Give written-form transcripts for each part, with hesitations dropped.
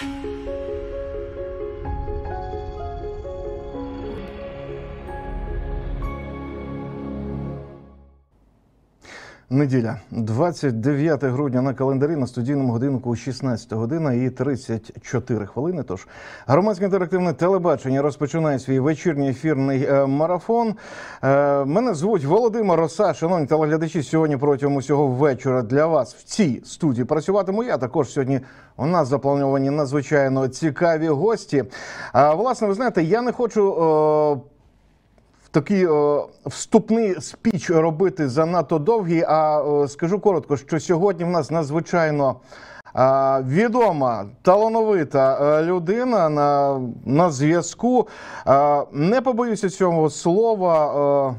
Неділя, 29 грудня на календарі, на студійному годиннику 16 година і 34 хвилини. Тож громадське інтерактивне телебачення розпочинає свій вечірній ефірний марафон. Мене звуть Володимир Роса. Шановні телеглядачі, сьогодні протягом усього вечора для вас в цій студії працюватиму я. Також сьогодні у нас заплановані надзвичайно цікаві гості. Власне, ви знаєте, я не хочу такий вступний спіч робити занадто довгий, а скажу коротко, що сьогодні в нас надзвичайно відома, талановита людина на зв'язку. Не побоюся цього слова,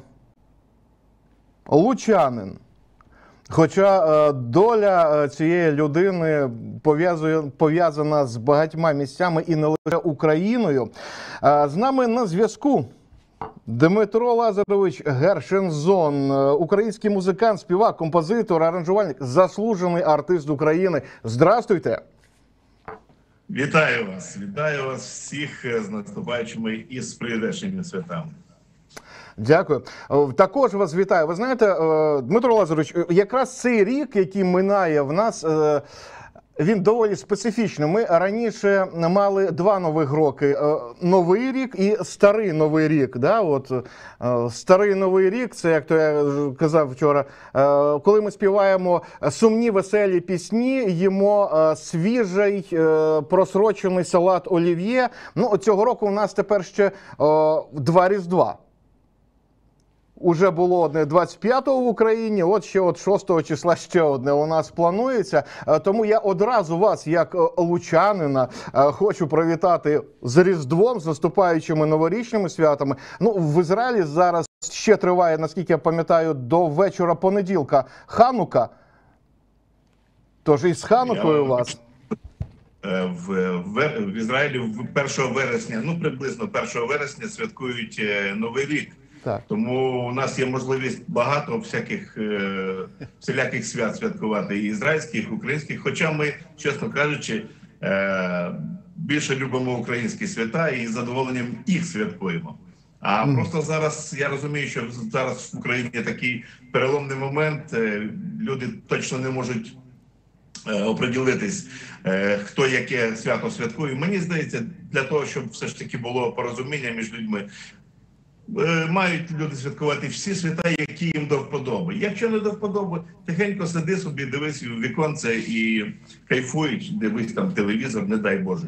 лучанин. Хоча доля цієї людини пов'язана з багатьма місцями і не лише Україною. З нами на зв'язку Дмитро Лазарович Гершензон, український музикант, співак, композитор, аранжувальник, заслужений артист України. Здравствуйте! Вітаю вас всіх з наступаючими і з прийдешніми святами. Дякую. Також вас вітаю. Ви знаєте, Дмитро Лазарович, якраз цей рік, який минає в нас, він доволі специфічний. Ми раніше мали два нових роки. Новий рік і старий Новий рік. Да? От, старий Новий рік, це, як то я казав вчора, коли ми співаємо сумні, веселі пісні, їмо свіжий, просрочений салат олів'є. Ну, цього року у нас тепер ще два Різдва. Уже було одне 25-го в Україні, от ще от 6-го числа ще одне у нас планується. Тому я одразу вас, як лучанина, хочу привітати з Різдвом, з наступаючими новорічними святами. Ну, в Ізраїлі зараз ще триває, наскільки я пам'ятаю, до вечора понеділка Ханука. Тож і з Ханукою вас. В Ізраїлі 1 вересня, ну приблизно 1 вересня святкують Новий рік. Так. Тому у нас є можливість багато всіляких свят святкувати, і ізраїльських, і українських. Хоча ми, чесно кажучи, більше любимо українські свята і з задоволенням їх святкуємо. А просто зараз, я розумію, що зараз в Україні такий переломний момент, люди точно не можуть оприділитись, хто яке свято святкує. Мені здається, для того, щоб все ж таки було порозуміння між людьми, мають люди святкувати всі свята, які їм до вподоби. Якщо не до вподоби, тихенько сиди собі, дивись в віконце і кайфуй, дивись там телевізор, не дай Боже.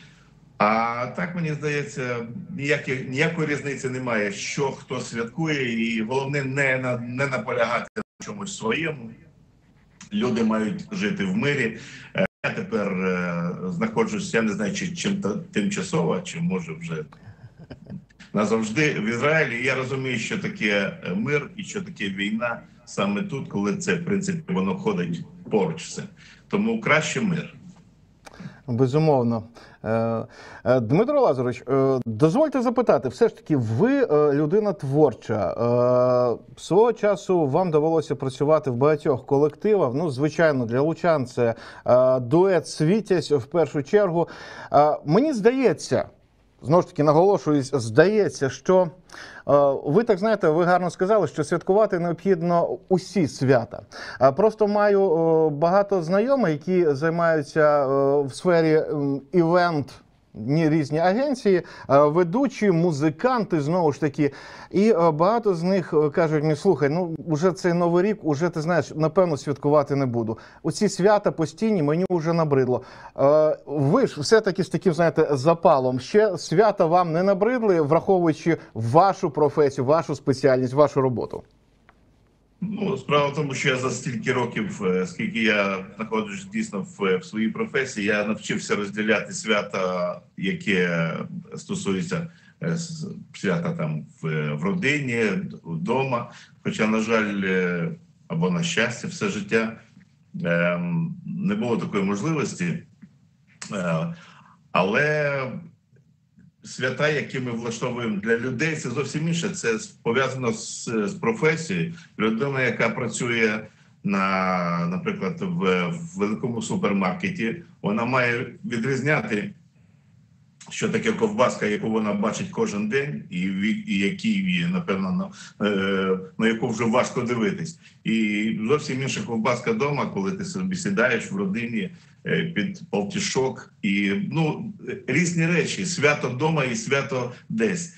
А так, мені здається, ніякої різниці немає, що хто святкує, і головне не наполягати на чомусь своєму. Люди мають жити в мирі. Я тепер знаходжусь, я не знаю, чи тимчасово, чи може вже назавжди в Ізраїлі. Я розумію, що таке мир і що таке війна саме тут, коли це, в принципі, воно ходить поруч все. Тому краще мир. Безумовно. Дмитро Лазарович, дозвольте запитати, все ж таки, ви людина творча. Свого часу вам довелося працювати в багатьох колективах. Ну, звичайно, для лучан це дует «Світязь» в першу чергу. Мені здається, знову ж таки, наголошуюсь, здається, що ви так знаєте, ви гарно сказали, що святкувати необхідно усі свята. Просто маю багато знайомих, які займаються в сфері івент, різні агенції, ведучі, музиканти, знову ж таки. І багато з них кажуть мені, слухай, ну вже цей Новий рік, уже ти знаєш, напевно святкувати не буду. Оці свята постійні мені вже набридло. Ви ж все-таки з таким, знаєте, запалом. Ще свята вам не набридли, враховуючи вашу професію, вашу спеціальність, вашу роботу? Ну, справа в тому, що я за стільки років, скільки я знаходжусь дійсно в своїй професії, я навчився розділяти свята, які стосуються свята там в родині, вдома. Хоча, на жаль, або на щастя, все життя не було такої можливості. Але свята, які ми влаштовуємо для людей, це зовсім інше. Це пов'язано з професією. Людина, яка працює наприклад, в великому супермаркеті, вона має відрізняти, що таке ковбаска, яку вона бачить кожен день, і які, напевно, на яку вже важко дивитись. І зовсім інша ковбаска вдома, коли ти собі сідаєш в родині під полтішок. І, ну, різні речі. Свято вдома і свято десь.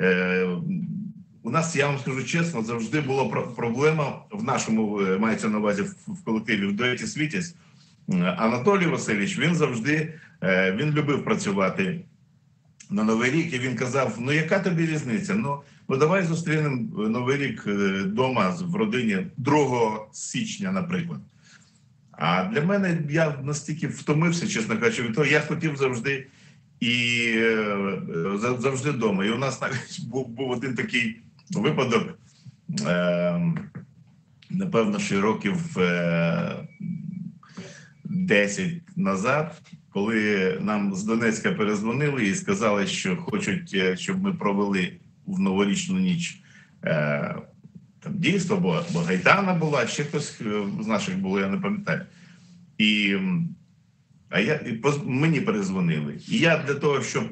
У нас, я вам скажу чесно, завжди була проблема в нашому, мається на увазі в колективі, в дуеті «Світязь». Анатолій Васильович, він завжди, він любив працювати на Новий рік, і він казав, ну яка тобі різниця? Ну давай зустрінемо Новий рік вдома в родині 2 січня, наприклад. А для мене, я настільки втомився, чесно кажучи, від того, я хотів завжди завжди вдома. І у нас навіть був один такий випадок, напевно, ще років 10 назад, коли нам з Донецька перезвонили і сказали, що хочуть, щоб ми провели в новорічну ніч там дійство, бо Гайдана була, ще хтось з наших було, я не пам'ятаю. Мені перезвонили. І я для того, щоб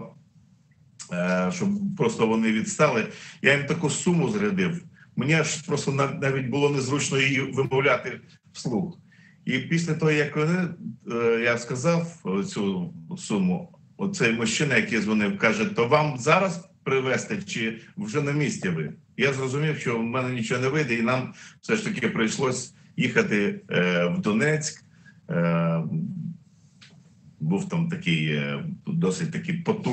просто вони відстали, я їм таку суму зрядив. Мені аж просто навіть було незручно її вимовляти вслух. І після того, як я сказав цю суму, оцей мужчина, який дзвонив, каже, то вам зараз привезти чи вже на місці ви? Я зрозумів, що в мене нічого не вийде, і нам все ж таки прийшлось їхати в Донецьк. Був там такий досить такий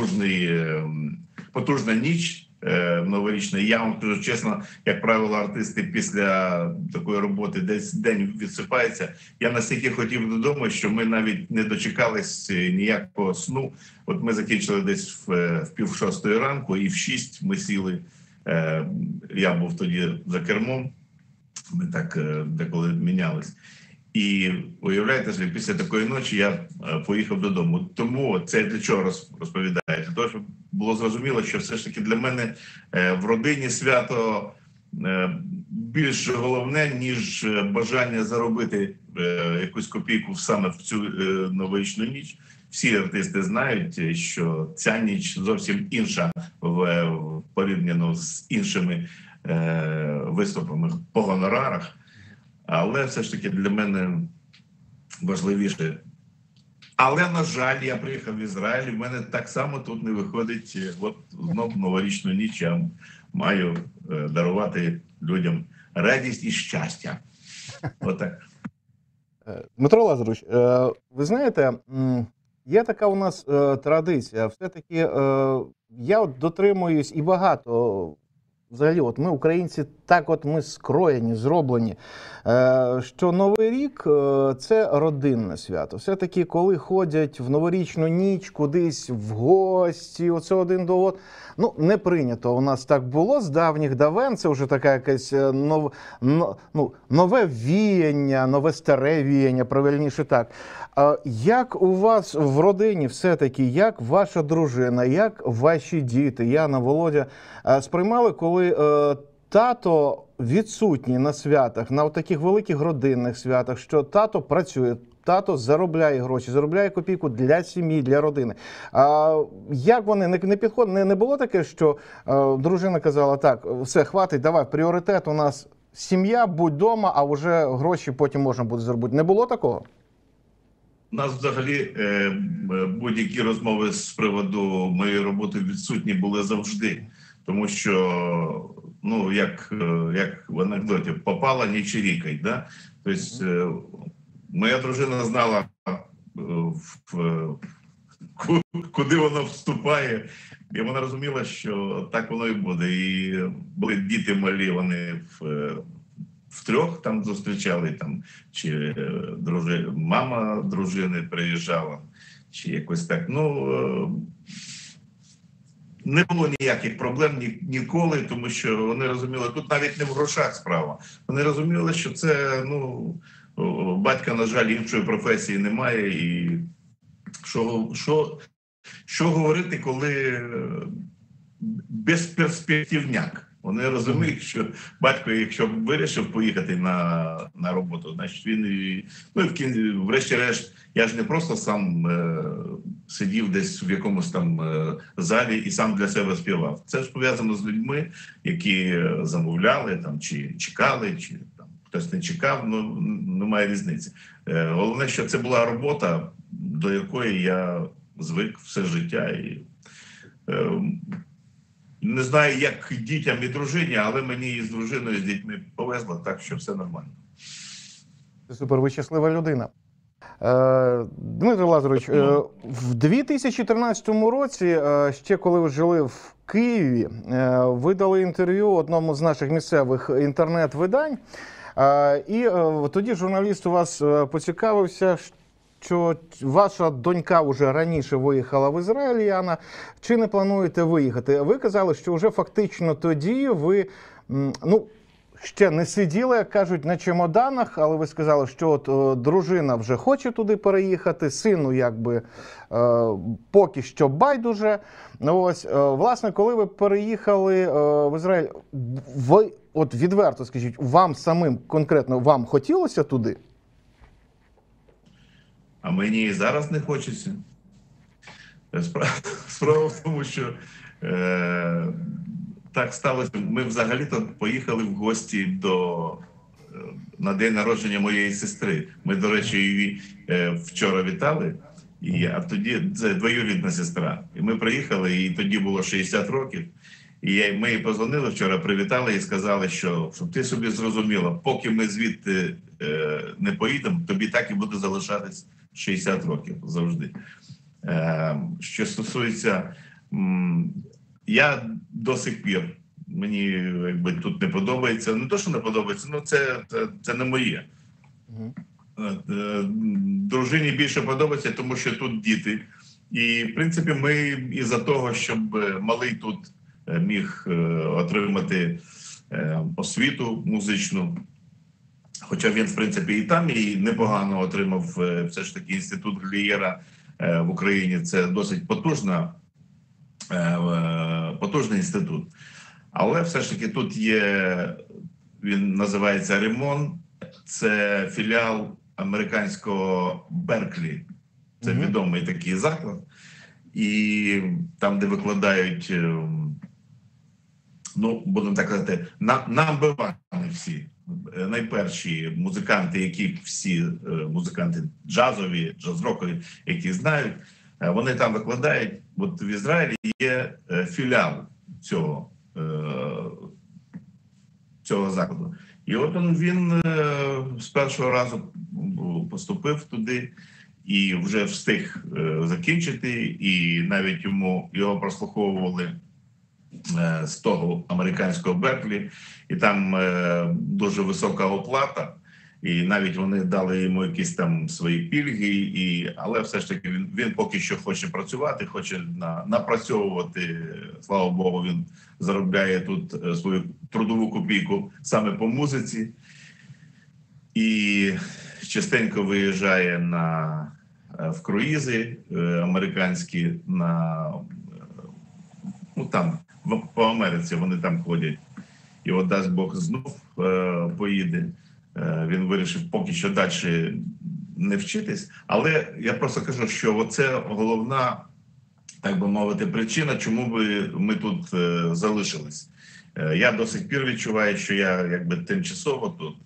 потужна ніч новорічна. Я вам кажу чесно, як правило, артисти після такої роботи десь день відсипаються. Я настільки хотів додому, що ми навіть не дочекались ніякого сну. От ми закінчили десь в 5:30 ранку, і в 6 ми сіли. Я був тоді за кермом, ми так деколи мінялись. І уявляєте собі, після такої ночі я поїхав додому. Тому це для чого розповідаю? Для того, щоб було зрозуміло, що все ж таки для мене в родині свято більш головне, ніж бажання заробити якусь копійку саме в цю новорічну ніч. Всі артисти знають, що ця ніч зовсім інша порівняно з іншими виступами по гонорарах. Але все ж таки для мене важливіше. Але, на жаль, я приїхав в Ізраїль, і в мене так само тут не виходить. От знов новорічну ніч я маю дарувати людям радість і щастя. Отак. Дмитро Лазарович, ви знаєте, є така у нас традиція. Все-таки я от дотримуюсь і багато. Взагалі, от ми, українці, так от ми скроєні, зроблені, що Новий рік – це родинне свято. Все-таки, коли ходять в новорічну ніч кудись в гості, оце один до одного, ну, не прийнято. У нас так було з давніх давен, це вже таке якесь нове віяння, нове старе віяння, правильніше так. Як у вас в родині все-таки, як ваша дружина, як ваші діти, Яна, Володя, сприймали, коли тато відсутній на святах, на таких великих родинних святах, що тато працює, тато заробляє гроші, заробляє копійку для сім'ї, для родини. Як вони, не підходили, не було таке, що дружина казала, так, все, хватить, давай, пріоритет у нас сім'я, будь вдома, а вже гроші потім можна буде заробити. Не було такого? У нас взагалі будь-які розмови з приводу моєї роботи відсутні були завжди. Тому що, ну, як в анекдоті, попала не чирікай, да? Тобто, моя дружина знала, куди вона вступає, і вона розуміла, що так воно і буде. І були діти малі, вони втрьох там зустрічали, там, чи мама дружини приїжджала, чи якось так. Ну, не було ніяких проблем ніколи, тому що вони розуміли, тут навіть не в грошах справа. Вони розуміли, що це, ну, батька, на жаль, іншої професії немає. І що говорити, коли безперспективняк, Вони розуміють, що батько, якщо вирішив поїхати на роботу, значить він ну і врешті-решт, я ж не просто сам сидів десь в якомусь там залі і сам для себе співав. Це ж пов'язано з людьми, які замовляли там чи чекали, чи там хтось не чекав. Ну немає різниці. Головне, що це була робота, до якої я звик все життя і. Не знаю, як дітям і дружині, але мені з дружиною, з дітьми повезло, так що все нормально. Супер, ви щаслива людина. Дмитро Лазарович, в 2013 році, ще коли ви жили в Києві, ви дали інтерв'ю одному з наших місцевих інтернет-видань, і тоді журналіст у вас поцікавився, що ваша донька вже раніше виїхала в Ізраїль, Яна. Чи не плануєте виїхати? Ви казали, що вже фактично тоді ви, ну, ще не сиділи, як кажуть, на чемоданах, але ви сказали, що от дружина вже хоче туди переїхати, сину якби поки що байдуже. Ось, власне, коли ви переїхали в Ізраїль, ви, от відверто скажіть, вам самим, конкретно вам хотілося туди? А мені і зараз не хочеться. Справа в тому, що так сталося. Ми взагалі-то поїхали в гості на день народження моєї сестри. Ми, до речі, її вчора вітали, а тоді це двоюрідна сестра. І ми приїхали, і тоді було 60 років. І ми їй позвонили вчора, привітали і сказали, що щоб ти собі зрозуміла, поки ми звідти не поїдемо, тобі так і буде залишатись 60 років завжди. Що стосується, я до сих пір, мені якби тут не подобається, не то, що не подобається, ну це не моє. Дружині більше подобається, тому що тут діти. І, в принципі, ми із-за того, щоб малий тут міг отримати освіту музичну, хоча він, в принципі, і там і непогано отримав все ж таки інститут Глієра в Україні. Це досить потужний інститут. Але все ж таки тут є, він називається Римон, це філіал американського Берклі. Це відомий такий заклад. І там, де викладають, ну, будемо так казати, number one всі. Найперші музиканти, які всі музиканти джазові, джаз-рокові, які знають, вони там викладають. От в Ізраїлі є філіал цього закладу. І от він з першого разу поступив туди і вже встиг закінчити, і навіть його прослуховували з того американського Берклі, і там дуже висока оплата, і навіть вони дали йому якісь там свої пільги, але все ж таки він поки що хоче працювати, хоче напрацьовувати, слава Богу, він заробляє тут свою трудову копійку саме по музиці, і частенько виїжджає в круїзи американські, ну там, по Америці вони там ходять. І от дасть Бог знов поїде. Він вирішив поки що далі не вчитись. Але я просто кажу, що це головна, так би мовити, причина, чому ми тут залишились. Я до сих пір відчуваю, що я якби тимчасово тут.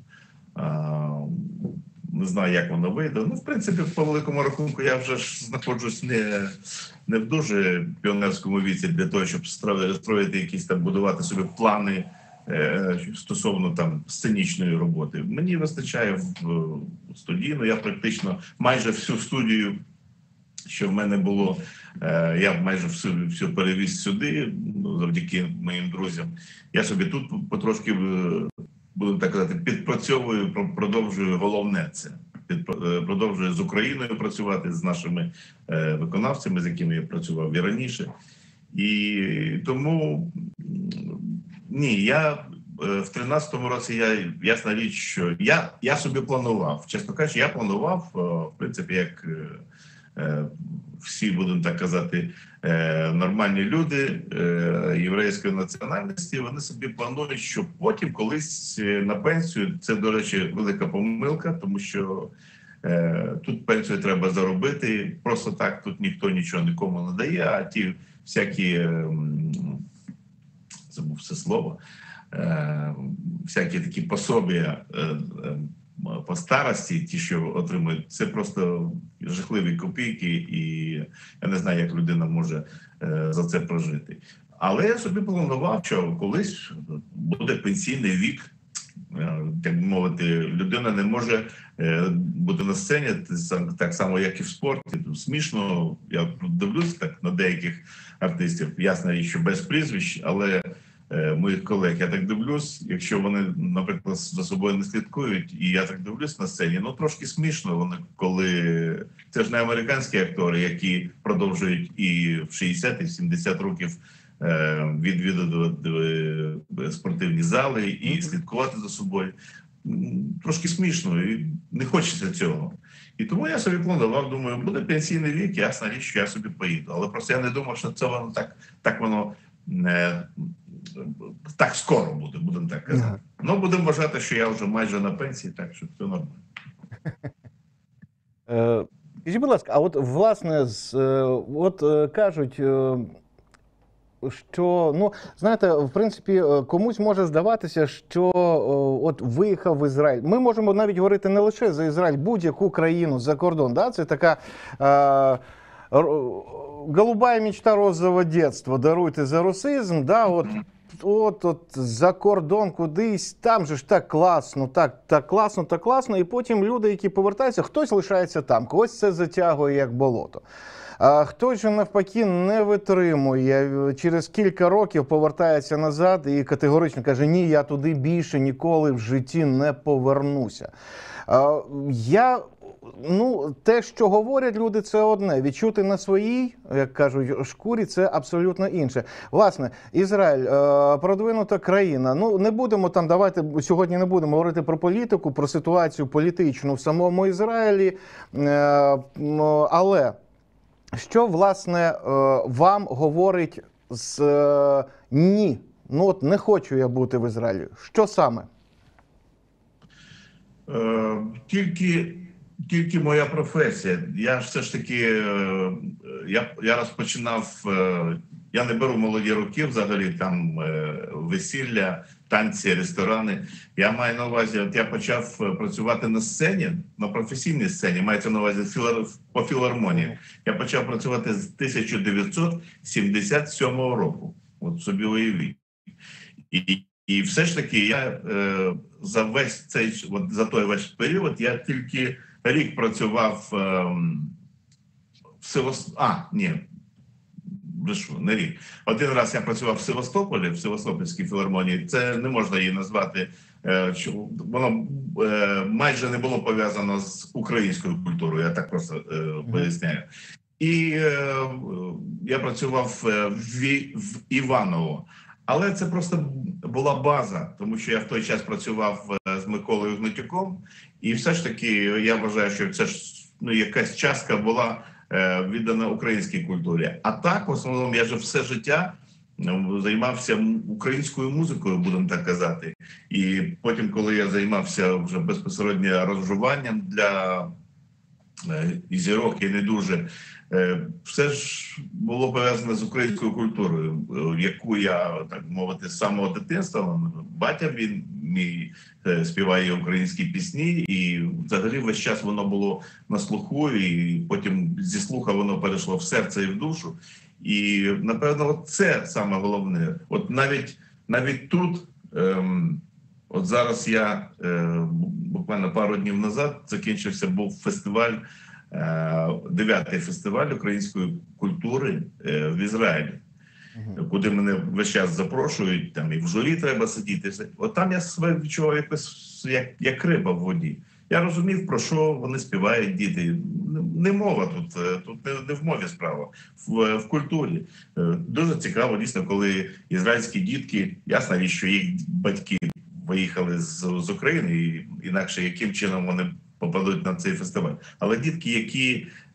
Не знаю, як воно вийде. Ну, в принципі, по великому рахунку, я вже ж знаходжусь не в дуже піонерському віці для того, щоб строїти якісь там, будувати собі плани стосовно там сценічної роботи. Мені вистачає в студійну. Я практично майже всю студію, що в мене було, я майже всю перевіз сюди, завдяки моїм друзям. Я собі тут потрошки, будемо так казати, підпрацьовую, продовжую головне це. Продовжую з Україною працювати, з нашими виконавцями, з якими я працював і раніше. І тому, ні, я в 13-му році, ясна річ, що я собі планував, чесно кажучи, я планував, в принципі, як всі, будемо так казати, нормальні люди єврейської національності, вони собі планують, що потім колись на пенсію, це, до речі, велика помилка, тому що тут пенсію треба заробити, просто так тут ніхто нічого нікому не дає, а ті всякі, забув все слово, всякі такі пособія по старості, ті, що отримують, це просто жахливі копійки, і я не знаю, як людина може за це прожити. Але я собі планував, що колись буде пенсійний вік, так би мовити, людина не може бути на сцені так само, як і в спорті. Смішно, я дивлюсь так на деяких артистів, ясно, що без прізвищ, але моїх колег, я так дивлюсь, якщо вони, наприклад, за собою не слідкують, і я так дивлюсь на сцені, ну трошки смішно вони, коли це ж не американські актори, які продовжують і в 60 і в 70 років відвідувати спортивні зали і слідкувати за собою. Трошки смішно, і не хочеться цього. І тому я собі планував, думаю, буде пенсійний вік, ясна річ, що я собі поїду. Але просто я не думав, що це воно так воно так скоро буде, будемо так казати. Ну, будемо вважати, що я вже майже на пенсії, так що все нормально. Скажіть, будь ласка, а от, власне, кажуть, що, ну, знаєте, в принципі, комусь може здаватися, що от виїхав в Ізраїль. Ми можемо навіть говорити не лише за Ізраїль, будь-яку країну за кордон. Да? Це така голубая мечта розового дитинства, даруйте за русизм, да, от за кордон кудись, там же ж так класно, так класно, і потім люди, які повертаються, хтось лишається там, когось це затягує як болото. А хтось же навпаки не витримує, через кілька років повертається назад і категорично каже, ні, я туди більше ніколи в житті не повернуся. Те, що говорять люди, це одне. Відчути на своїй, як кажуть, шкурі, це абсолютно інше. Власне, Ізраїль, продвинута країна. Ну, не будемо там, давайте сьогодні не будемо говорити про політику, про ситуацію політичну в самому Ізраїлі. Але що, власне, вам говорить з ні? Ну, от не хочу я бути в Ізраїлі. Що саме? Тільки моя професія. Я ж все ж таки, я розпочинав, я не беру молоді роки взагалі, там весілля, танці, ресторани. Я маю на увазі, от я почав працювати на сцені, на професійній сцені, мається на увазі по філармонії. Я почав працювати з 1977 року, от собі уявіть. І все ж таки я за весь цей, от за той весь період, я тільки рік працював в не рік. Один раз я працював в Севастополі, в Севастопольській філармонії. Це не можна її назвати, воно майже не було пов'язано з українською культурою, я так просто поясняю. І я працював в Іваново. Але це просто була база, тому що я в той час працював з Миколою Гнатюком, і все ж таки я вважаю, що це ж якась частка була віддана українській культурі. А так, в основному, я ж все життя займався українською музикою, будемо так казати. І потім, коли я займався вже безпосередньо аранжуванням для і зірок, і не дуже, все ж було пов'язане з українською культурою, яку я, так мовити, з самого дитинства, батя він мій співає українські пісні, і взагалі весь час воно було на слуху, і потім зі слуха воно перейшло в серце і в душу. І, напевно, це саме головне. От навіть тут, от зараз я буквально пару днів назад був фестиваль, 9-й фестиваль української культури в Ізраїлі, куди мене весь час запрошують, там і в журі треба сидіти. От там я себе відчував якось як риба в воді. Я розумів, про що вони співають, діти. Не мова тут не в мові справа, в культурі. Дуже цікаво, дійсно, коли ізраїльські дітки, ясна річ, що їх батьки виїхали з України, і інакше яким чином вони попадуть на цей фестиваль. Але дітки, які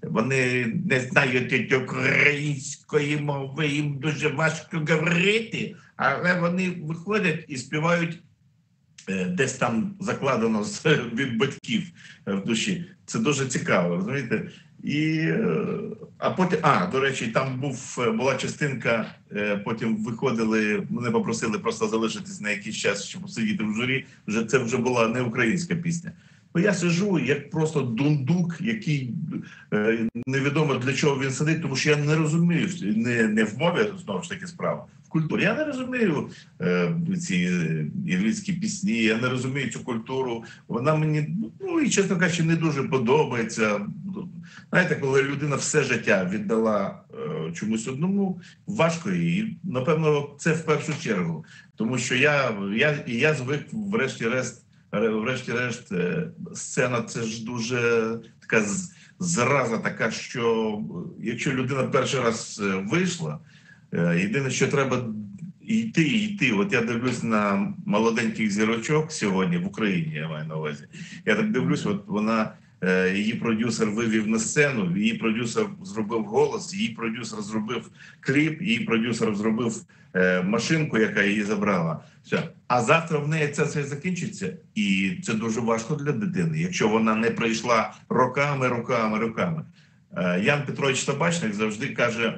вони не знають української мови, їм дуже важко говорити, але вони виходять і співають десь там закладено від батьків в душі. Це дуже цікаво, розумієте? І, а потім, до речі, там була частинка, потім виходили, мене попросили просто залишитись на якийсь час, щоб сидіти в журі, це вже була не українська пісня. Бо я сиджу як просто дундук, який невідомо для чого він сидить, тому що я не розумію, не в мові, знову ж таки, справа, в культурі. Я не розумію ці єврейські пісні, я не розумію цю культуру. Вона мені, і чесно кажучи, не дуже подобається. Знаєте, коли людина все життя віддала чомусь одному, важко їй. Напевно, це в першу чергу. Тому що я звик, врешті-решт, сцена – це ж дуже така зраза така, що якщо людина перший раз вийшла, єдине, що треба йти. От я дивлюсь на молоденьких зірочок сьогодні в Україні, я маю на увазі. Я так дивлюсь, от вона, її продюсер вивів на сцену, її продюсер зробив голос, її продюсер зробив кліп, її продюсер зробив машинку, яка її забрала. Все. А завтра в неї це все закінчиться, і це дуже важко для дитини, якщо вона не пройшла роками. Ян Петрович Табачник завжди каже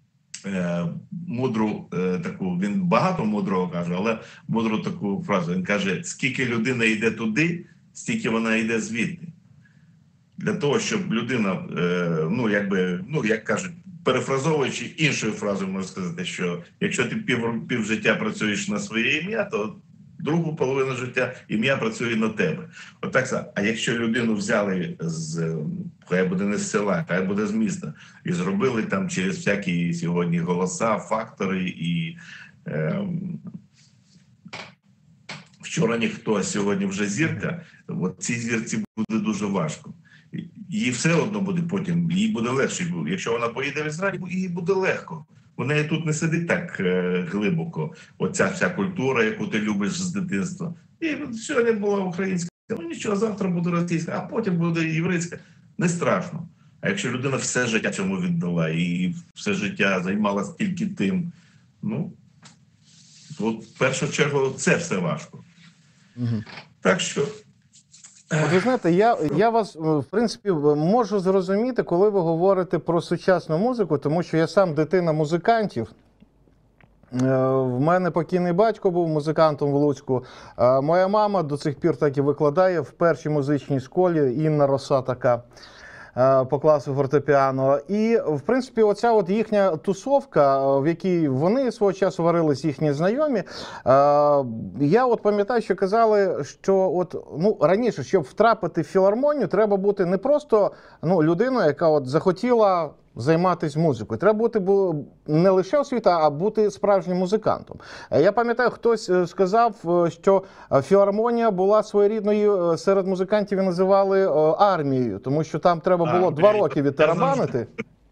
мудру таку, він багато мудрого каже, але мудру таку фразу. Він каже, скільки людина йде туди, стільки вона йде звідти. Для того, щоб людина, як кажуть, перефразовуючи іншою фразою, можна сказати, що якщо ти пів життя працюєш на своє ім'я, то другу половину життя ім'я працює на тебе. Отак. А якщо людину взяли хай буде не з села, хай буде з міста, і зробили там через всякі сьогодні голоса, фактори і вчора ніхто, а сьогодні вже зірка, от цій зірці буде дуже важко. Їй все одно буде потім, їй буде легше. Якщо вона поїде в Ізраїль, їй буде легко. У неї тут не сидить так глибоко. Оця вся культура, яку ти любиш з дитинства. І сьогодні була українська, нічого, завтра буде російська, а потім буде єврейська. Не страшно. А якщо людина все життя цьому віддала і все життя займалася тільки тим, от в першу чергу це все важко. Угу. Так що... Ви знаєте, я вас, в принципі, можу зрозуміти, коли ви говорите про сучасну музику, тому що я сам дитина музикантів. В мене покійний батько був музикантом в Луцьку. Моя мама до цих пір так і викладає в першій музичній школі, Інна Роса така, по класу фортепіано. І, в принципі, оця от їхня тусовка, в якій вони свого часу варились, їхні знайомі, я от пам'ятаю, що казали, що раніше, щоб втрапити в філармонію, треба бути не просто людиною, яка от захотіла займатися музикою. Треба бути не лише освіта, а бути справжнім музикантом. Я пам'ятаю, хтось сказав, що філармонія була своєрідною, серед музикантів і називали армією, тому що там треба було 2 роки відтарабанити.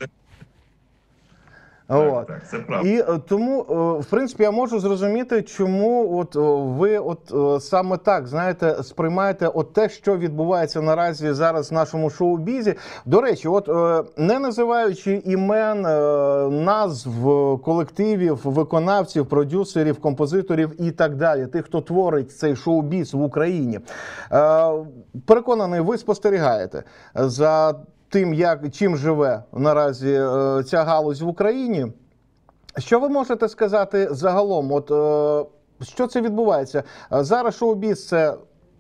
Так, це правда. І тому, в принципі, я можу зрозуміти, чому ви саме так, знаєте, сприймаєте те, що відбувається наразі зараз в нашому шоу-бізі. До речі, не називаючи імен, назв колективів, виконавців, продюсерів, композиторів і так далі, тих, хто творить цей шоу-біз в Україні, переконаний, ви спостерігаєте за тим, чим живе наразі ця галузь в Україні. Що ви можете сказати загалом? Що це відбувається? Зараз шоу-біз – це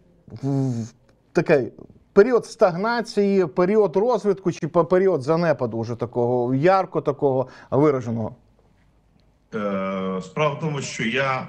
такий період стагнації, період розвитку чи період занепаду вже такого, ярко такого вираженого? Справа в тому, що я,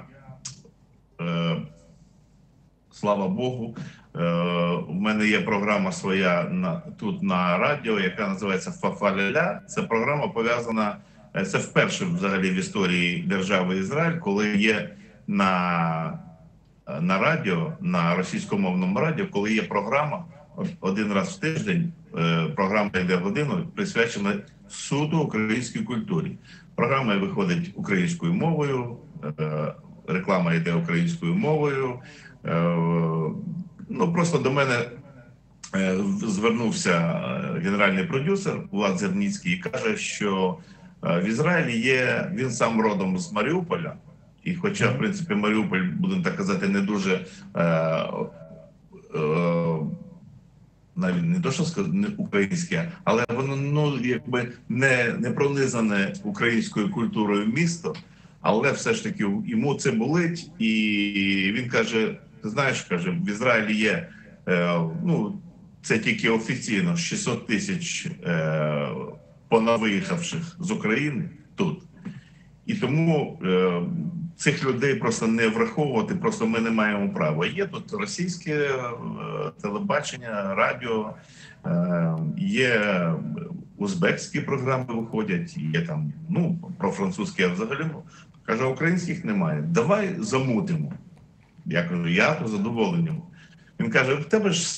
слава Богу, у мене є програма своя тут на радіо, яка називається «Фа-фа-ля-ля». Це програма пов'язана, це вперше взагалі в історії держави Ізраїль, коли є на радіо, на російськомовному радіо, коли є програма один раз в тиждень, програма йде годину, присвячена суду українській культурі. Програма виходить українською мовою, реклама йде українською мовою. Просто до мене звернувся генеральний продюсер Влад Зерніцький і каже, що в Ізраїлі є, він сам родом з Маріуполя, і хоча, в принципі, Маріуполь, будемо так казати, не дуже навіть не то, що сказати, не українське, але воно, ну, якби не пронизане українською культурою місто, але все ж таки йому це болить, і він каже, ти знаєш, каже, в Ізраїлі є, ну, це тільки офіційно 600 тисяч понавиїхавших з України тут. І тому цих людей просто не враховувати, просто ми не маємо права. Є тут російське телебачення, радіо, є узбекські програми виходять, є там, ну, про французьке взагалі. Каже, українських немає. Давай замутимо. Я кажу, я то задоволенням. Він каже, в тебе ж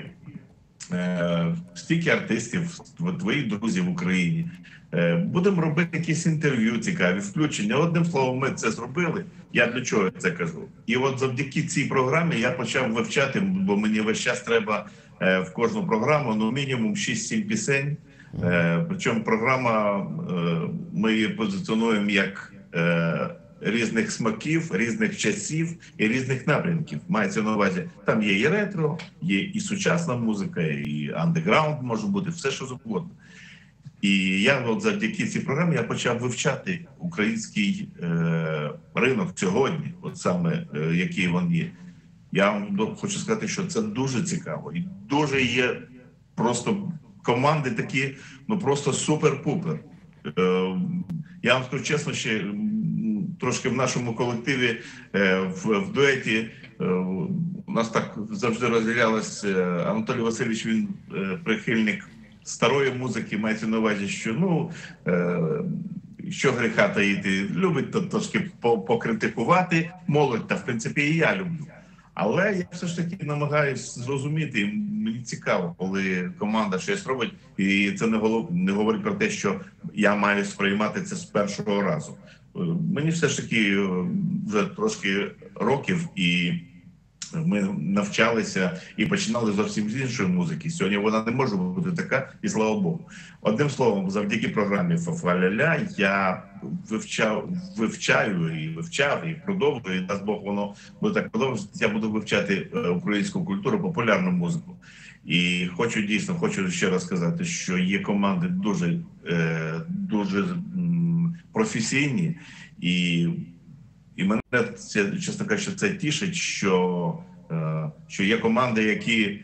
стільки артистів, твої друзі в Україні. Будемо робити якісь інтерв'ю цікаві, включення. Одним словом, ми це зробили. Я для чого це кажу? І от завдяки цій програмі я почав вивчати, бо мені весь час треба в кожну програму, ну, мінімум 6-7 пісень. Причому програма, ми її позиціонуємо як різних смаків, різних часів і різних напрямків. Мається на увазі, там є і ретро, є і сучасна музика, і андеграунд може бути, все що завгодно. І я от завдяки цій програмі я почав вивчати український ринок сьогодні, от саме який він є. Я вам хочу сказати, що це дуже цікаво. І дуже є просто команди такі, ну просто супер-пупер. Я вам скажу чесно, ще трошки в нашому колективі, в дуеті, у нас так завжди розділялось, Анатолій Васильович, він прихильник старої музики, мається на увазі, що, ну, що гріха таїти, любить трошки покритикувати молодь, та в принципі і я люблю. Але я все ж таки намагаюся зрозуміти, мені цікаво, коли команда щось робить, і це не говорить про те, що я маю сприймати це з першого разу. Мені все ж таки вже трошки років, і ми навчалися і починали зовсім з іншої музики. Сьогодні вона не може бути така, і слава Богу. Одним словом, завдяки програмі «Фа-фа-ля-ля» я вивчав і продовжую, і дасть Бог, воно буде так продовжуватися. Я буду вивчати українську культуру, популярну музику. І хочу ще раз сказати, що є команди дуже професійні, і мене, чесно кажучи, це тішить, що є команди,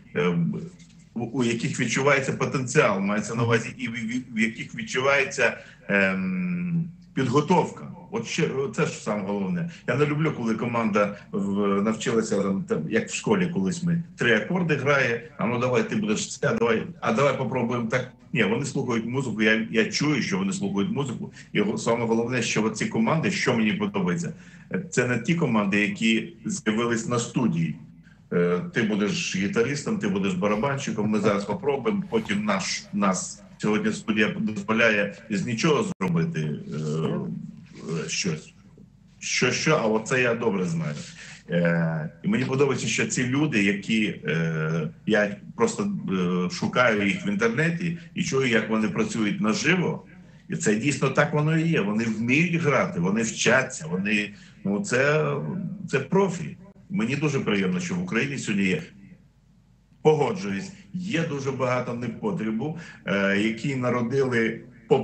у яких відчувається потенціал, мається на увазі, і в яких відчувається підготовка. Це ж саме головне. Я не люблю, коли команда навчилася, як в школі колись ми, 3 акорди грає, а ну давай ти будеш це, давай попробуємо так. Ні, вони слухають музику, я чую, що вони слухають музику. І саме головне, що ці команди, що мені подобається, це не ті команди, які з'явились на студії. Ти будеш гітаристом, ти будеш барабанщиком, ми зараз попробуємо, потім нас сьогодні студія дозволяє з нічого зробити щось. А оце я добре знаю. І мені подобається, що ці люди, які я просто шукаю їх в інтернеті і чую, як вони працюють наживо, і це дійсно так воно і є. Вони вміють грати, вони вчаться, це профі. Мені дуже приємно, що в Україні сьогодні є. Погоджуюсь, є дуже багато непотребу, який народив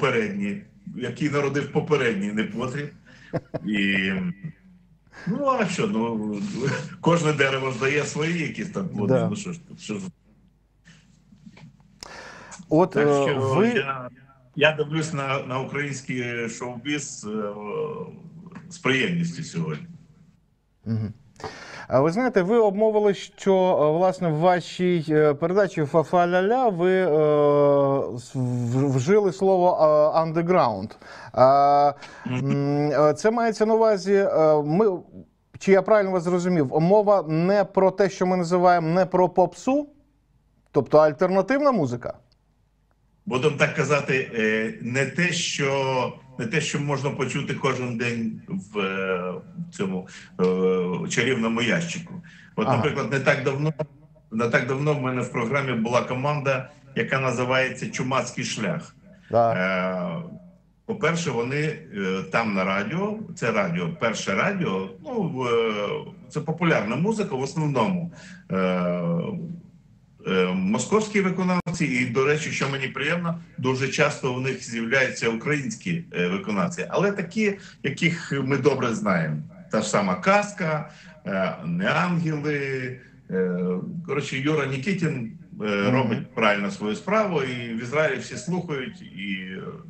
попередній непотріб. І ну, а що, кожне дерево здає свої якісь там плоди. Да. Ну, що ж. От, так що я дивлюсь на український шоу-біз з приємністю сьогодні. Угу. Ви знаєте, ви обмовили, що, власне, в вашій передачі «Фа-фа-ля-ля» ви вжили слово «андеграунд». Це мається на увазі, чи я правильно вас зрозумів, мова не про те, що ми називаємо, не про попсу, тобто альтернативна музика? Будемо так казати, не те, що можна почути кожен день в цьому чарівному ящику. От, наприклад, не так давно не так давно в мене в програмі була команда, яка називається «Чумацький шлях». Да. По-перше, вони там на радіо, це радіо, перше радіо, ну, це популярна музика в основному. Московські виконавці, і, до речі, що мені приємно, дуже часто у них з'являються українські виконавці, але такі, яких ми добре знаємо. Та ж сама «Казка», «Неангели». Коротше, Юра Нікітін робить правильно свою справу, і в Ізраїлі всі слухають, і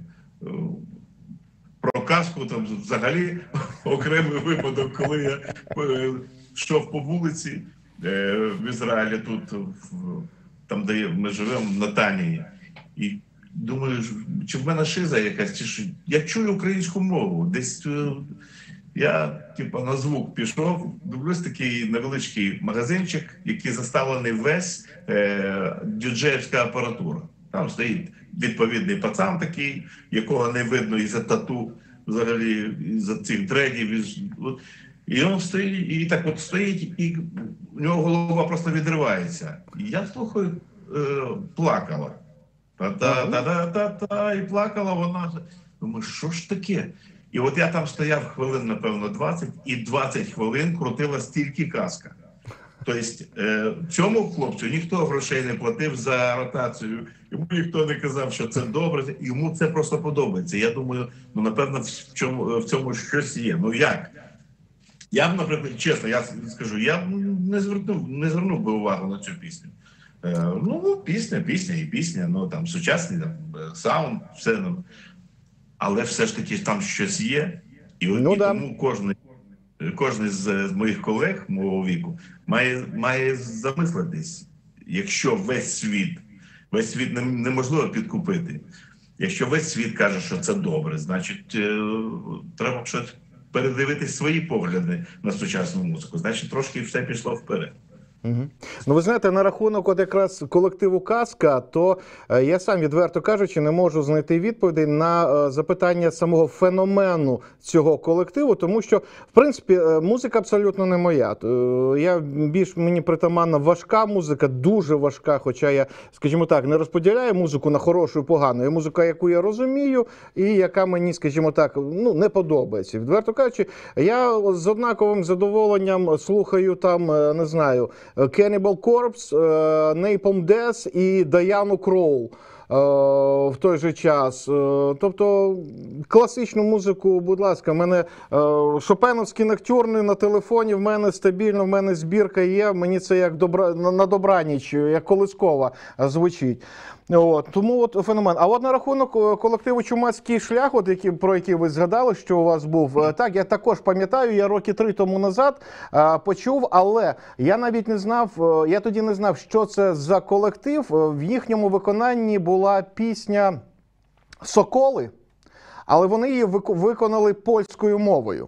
про «Казку» там взагалі окремий випадок, коли я йшов по вулиці в Ізраїлі, тут, там, де ми живемо, на Танії, і думаю, чи в мене шиза якась, чи що? Я чую українську мову, десь я, типу, на звук пішов, дивлюсь, такий невеличкий магазинчик, який заставлений весь діджеївська апаратура. Там стоїть відповідний пацан такий, якого не видно із-за тату, взагалі, із-за цих дредів. І він стоїть, і так от стоїть, і у нього голова просто відривається. І я слухаю, плакала. Та-та-та-та-та, і плакала вона. Думаю, що ж таке? І от я там стояв хвилин, напевно, 20, і 20 хвилин крутила стільки «Казка». Тобто цьому хлопцю ніхто грошей не платив за ротацію, йому ніхто не казав, що це добре, йому це просто подобається. Я думаю, ну, напевно, в цьому щось є. Ну, як? Я б, наприклад, чесно, я скажу, я б не звернув би увагу на цю пісню. Ну, пісня, ну, там, сучасний, там, саунд, все. Але все ж таки там щось є. І тому кожен з моїх колег мого віку має замислитись, якщо весь світ неможливо підкупити. Якщо весь світ каже, що це добре, значить треба щось передивитись свої погляди на сучасну музику. Значить, трошки все пішло вперед. Угу. Ну, ви знаєте, на рахунок от якраз колективу «Казка», то я сам, відверто кажучи, не можу знайти відповідей на запитання самого феномену цього колективу, тому що, в принципі, музика абсолютно не моя. Мені притаманна важка музика, дуже важка, хоча я, скажімо так, не розподіляю музику на хорошу і погану. Є музика, яку я розумію, і яка мені, скажімо так, ну, не подобається. Відверто кажучи, я з однаковим задоволенням слухаю там, не знаю, Cannibal Corpse, Napalm Death і Даяну Кроул в той же час. Тобто класичну музику, будь ласка, в мене шопеновські ноктюрни на телефоні, в мене стабільно, в мене збірка є, мені це як на добраніч, як колискова звучить. Тому от феномен. А от на рахунок колективу «Чумацький шлях», про який ви згадали, що у вас був, так, я також пам'ятаю, я роки 3 тому назад почув, але я навіть не знав, я тоді не знав, що це за колектив. В їхньому виконанні була пісня «Соколи», але вони її виконали польською мовою.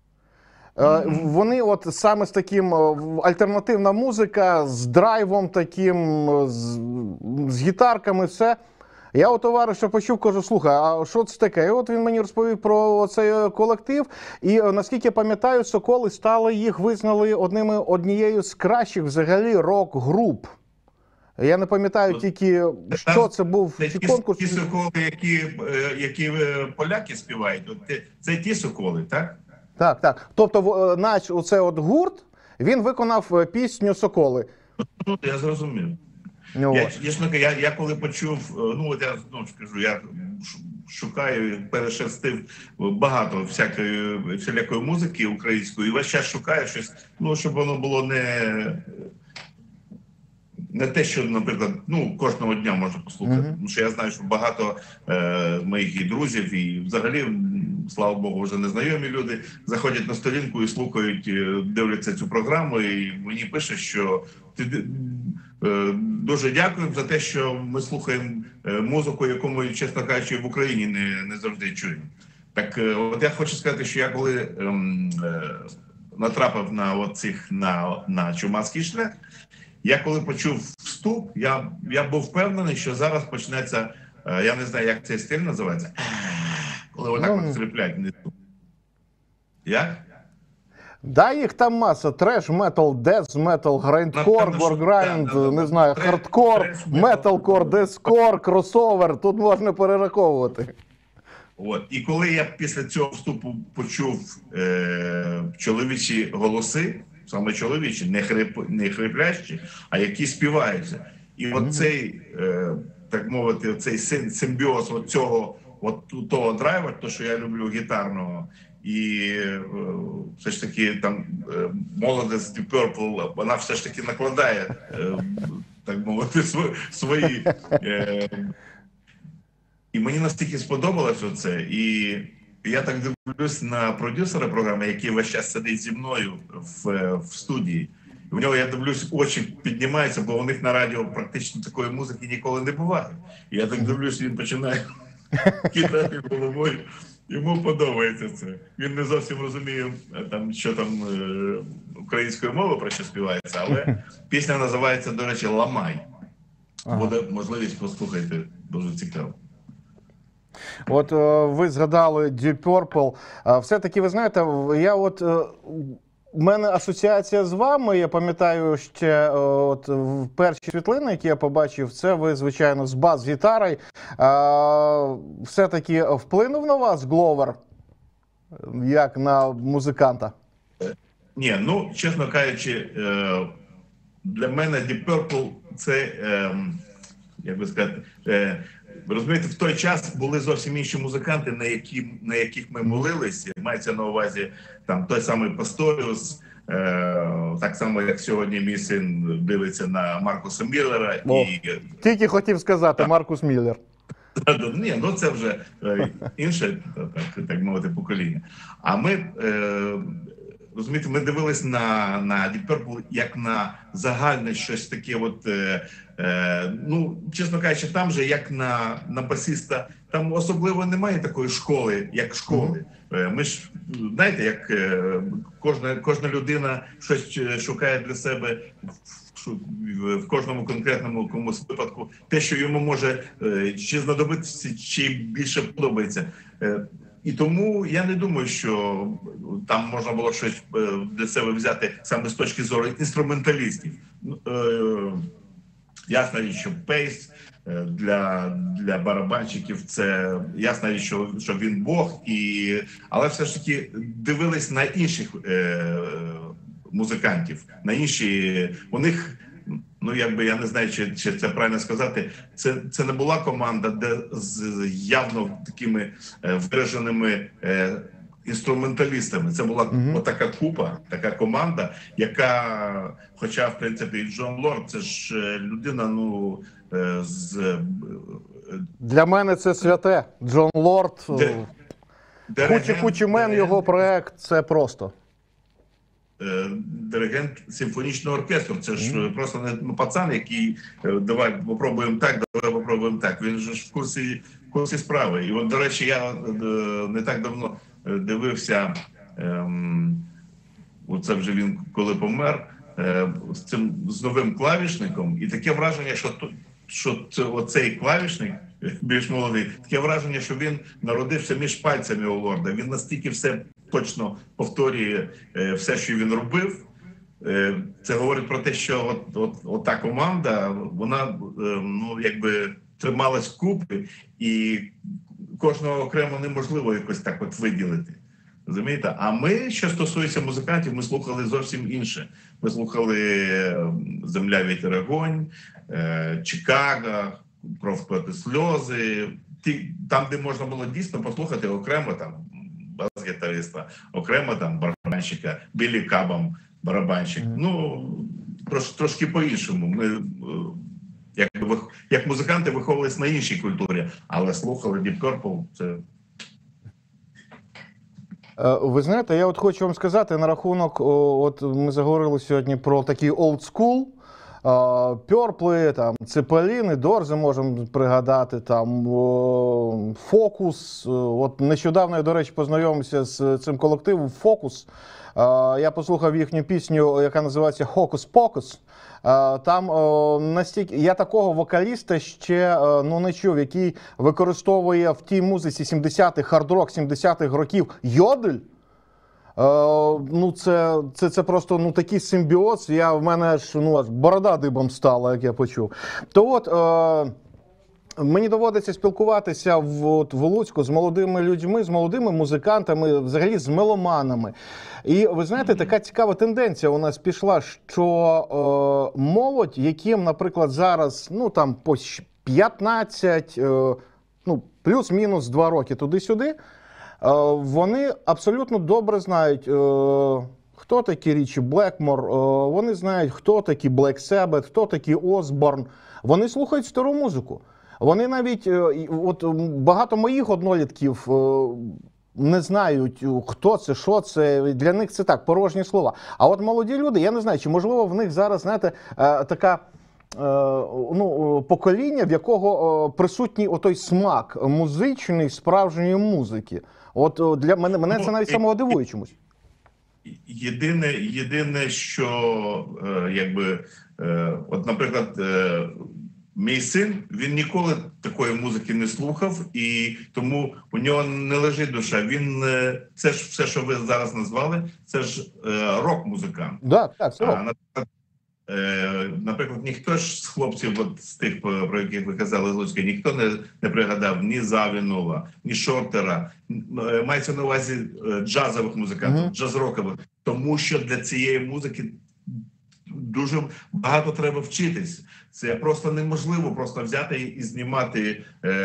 Вони от саме з таким, альтернативна музика, з драйвом таким, з гітарками, все. Я у товариша почув, кажу, слухай, а що це таке? І от він мені розповів про цей колектив. І наскільки я пам'ятаю, «Соколи» їх визнали однією з кращих взагалі рок-груп. Я не пам'ятаю тільки, що це був конкурс. Ті «Соколи», які поляки співають, це ті «Соколи», так? Так, так. Тобто, оце от гурт, він виконав пісню «Соколи». Ну, я зрозумів. Я коли почув, ну, от я знову ж кажу, я шукаю, перешерстив багато всілякої музики української, і весь час шукаю щось, ну, щоб воно було не те, що, наприклад, ну, кожного дня можна послухати. Тому що я знаю, що багато моїх і друзів, і взагалі, слава Богу, вже незнайомі люди заходять на сторінку і слухають, дивляться цю програму, і мені пише, що дуже дякуємо за те, що ми слухаємо музику, яку ми, чесно кажучи, в Україні не завжди чуємо. Так, от я хочу сказати, що я коли натрапив на «Чумацький шлях», я коли почув вступ, я був впевнений, що зараз почнеться, я не знаю, як цей стиль називається, коли отак от скриплять. Як? Да, їх там маса. Треш, метал, дез, метал, грайндкор, Напевно, що горграйнд, да. не знаю, хардкор, Треш, метал. металкор, дескор, кросовер. Тут можна перераховувати. От. І коли я після цього вступу почув чоловічі голоси, саме чоловічі, не хриплящі, а які співаються. І оцей, так мовити, цей симбіоз того драйва, то, що я люблю, гітарного, і все ж таки там молодість Deep Purple, вона все ж таки накладає, так мовити, свої. І мені настільки сподобалося це, і я так дивлюсь на продюсера програми, який весь час сидить зі мною в студії. І в нього, я дивлюсь, очі піднімаються, бо у них на радіо практично такої музики ніколи не буває. І я так дивлюсь, він починає кидати головою. Йому подобається це. Він не зовсім розуміє, що там українською мовою про що співається, але пісня називається, до речі, «Ламай». Буде можливість, послухайте, дуже цікаво. От ви згадали Deep Purple. Все-таки, ви знаєте, у мене асоціація з вами, я пам'ятаю ще в перші світлини, які я побачив, це ви, звичайно, з бас-гітарою. Все-таки вплинув на вас Гловер, як на музиканта? Ні, ну, чесно кажучи, для мене Deep Purple це, як би сказати, розумієте, в той час були зовсім інші музиканти, на яких ми молилися. Мається на увазі там той самий Пасторіус, так само, як сьогодні мій син дивиться на Маркуса Міллера. Тільки хотів сказати, Маркус Міллер. Ні, ну це вже інше, так мовити, покоління. А ми, розумієте, ми дивились на Deep Purple як на загальне щось таке, ну, чесно кажучи, там же, як на басиста, там особливо немає такої школи, як школи. Ми ж, знаєте, як кожна людина щось шукає для себе в кожному конкретному комусь випадку, те, що йому може чи знадобитися, чи більше подобається. І тому я не думаю, що там можна було щось для себе взяти саме з точки зору інструменталістів. Ясна річ, що пейс для барабанщиків, це ясна річ, що він Бог, але все ж таки дивились на інших музикантів, на інші, у них, ну якби я не знаю, чи це правильно сказати, це не була команда, де з явно такими вираженими інструменталістами. Це була отака купа, така команда, яка, хоча, в принципі, Джон Лорд, це ж людина, ну, Для мене це святе. Джон Лорд, Хучі-Хучі-мен, його проект, це просто. Диригент симфонічного оркестру. Це ж просто не пацан, який давай попробуємо так, давай попробуємо так. Він же ж в курсі справи. І от, до речі, я не так давно дивився, оце вже він коли помер, з новим клавішником, і таке враження, що оцей клавішник, більш молодий, таке враження, що він народився між пальцями у Лорда. Він настільки все точно повторює все, що він робив. Це говорить про те, що от та команда, вона, ну, якби трималась купи, і кожного окремо неможливо якось так от виділити. Розумієте? А ми, що стосується музикантів, ми слухали зовсім інше. Ми слухали «Земля, вітер, огонь», «Чикаго», «Кров, пот і сльози». Там, де можна було дійсно послухати окремо там бас-гітариста, окремо там барабанщика, Біллі Кабам барабанщик. Ну, трошки по-іншому. Ми, як музиканти, виховувалися на іншій культурі, але слухали Deep Purple, це... Ви знаєте, я от хочу вам сказати на рахунок, от ми заговорили сьогодні про такий old school, Пьорпли, там, Цепеліни, Дорзи можемо пригадати, там, Фокус. От нещодавно я, до речі, познайомився з цим колективом Фокус. Я послухав їхню пісню, яка називається «Хокус Покус». Там настільки я такого вокаліста ще не чув, який використовує в тій музиці 70-х, хард-рок 70-х років йодель. Ну, це просто ну, такий симбіоз. В мене аж борода дибом стала, як я почув. То от. Мені доводиться спілкуватися в Луцьку з молодими людьми, з молодими музикантами, взагалі з меломанами. І ви знаєте, така цікава тенденція у нас пішла, що молодь, яким, наприклад, зараз ну там по 15, ну плюс-мінус 2 роки туди-сюди, вони абсолютно добре знають, хто такі Річі Блекмор, вони знають, хто такі Black Sabbath, хто такі Осборн. Вони слухають стару музику. Вони навіть, от багато моїх однолітків не знають, хто це, що це. Для них це так, порожні слова. А от молоді люди, я не знаю, чи можливо в них зараз, знаєте, така ну, покоління, в якого присутній отой смак музичний, справжньої музики. От для мене це навіть самого дивує чомусь. Єдине, що якби, от, наприклад, мій син, він ніколи такої музики не слухав, і тому у нього не лежить душа. Він, це ж все, що ви зараз назвали, це ж рок-музикант. Так, це рок. Наприклад, ніхто ж з хлопців, от з тих, про яких ви казали, Луцька, ніхто не пригадав ні Завінула, ні Шортера. Мається на увазі джазових музикантів, джаз-рокових. Тому що для цієї музики дуже багато треба вчитись. Це просто неможливо просто взяти і знімати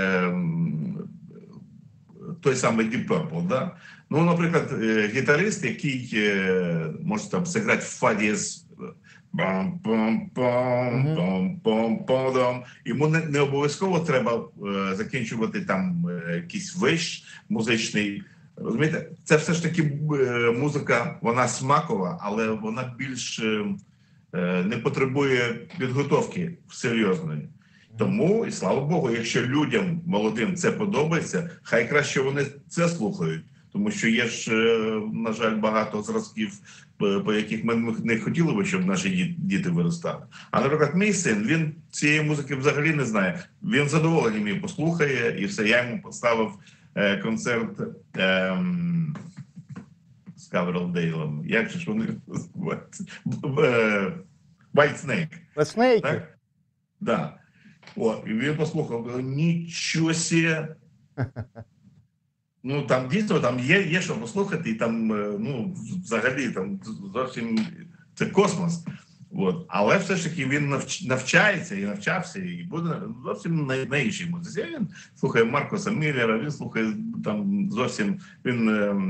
той самий Deep Purple, да? Ну, наприклад, гітарист, який може там зіграти в фа дієз, йому не обов'язково треба закінчувати там якийсь виш музичний. Розумієте, це все ж таки музика, вона смакова, але вона більш не потребує підготовки серйозної. Тому, і слава Богу, якщо людям молодим це подобається, хай краще вони це слухають. Тому що є ж, на жаль, багато зразків, по яких ми не хотіли би, щоб наші діти виростали. А, наприклад, мій син, він цієї музики взагалі не знає. Він задоволенням її послухає, і все. Я йому поставив концерт з Кавердейлом. Як же ж вони називаються? White Snake. White Snake? Так? Да. О, і він послухав, нічого сє. Ну, там дійсно там є що послухати, і там, ну, взагалі, там зовсім це космос. От. Але все ж таки він навчається і навчався, і буде зовсім на іншій музиці. Він слухає Маркоса Міллера, він слухає там зовсім, він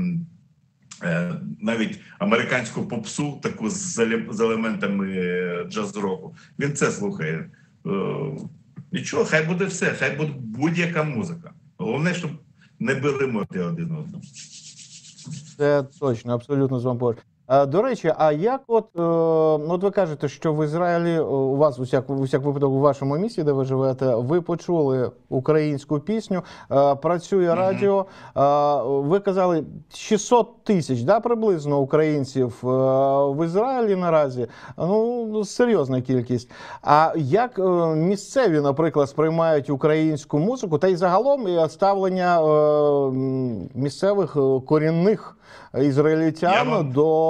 навіть американську попсу, таку з елементами джаз-року. Він це слухає. Нічого, хай буде все, хай буде будь-яка музика. Головне, щоб не били моти один одного. Це точно, абсолютно з вами погоджуюсь. До речі, а як от ви кажете, що в Ізраїлі у вас, у всяк випадок, у вашому місті, де ви живете, ви почули українську пісню, працює радіо, ви казали 600 тисяч, да, приблизно українців в Ізраїлі наразі, ну, серйозна кількість. А як місцеві, наприклад, сприймають українську музику, та й загалом ставлення місцевих корінних ізраїльтян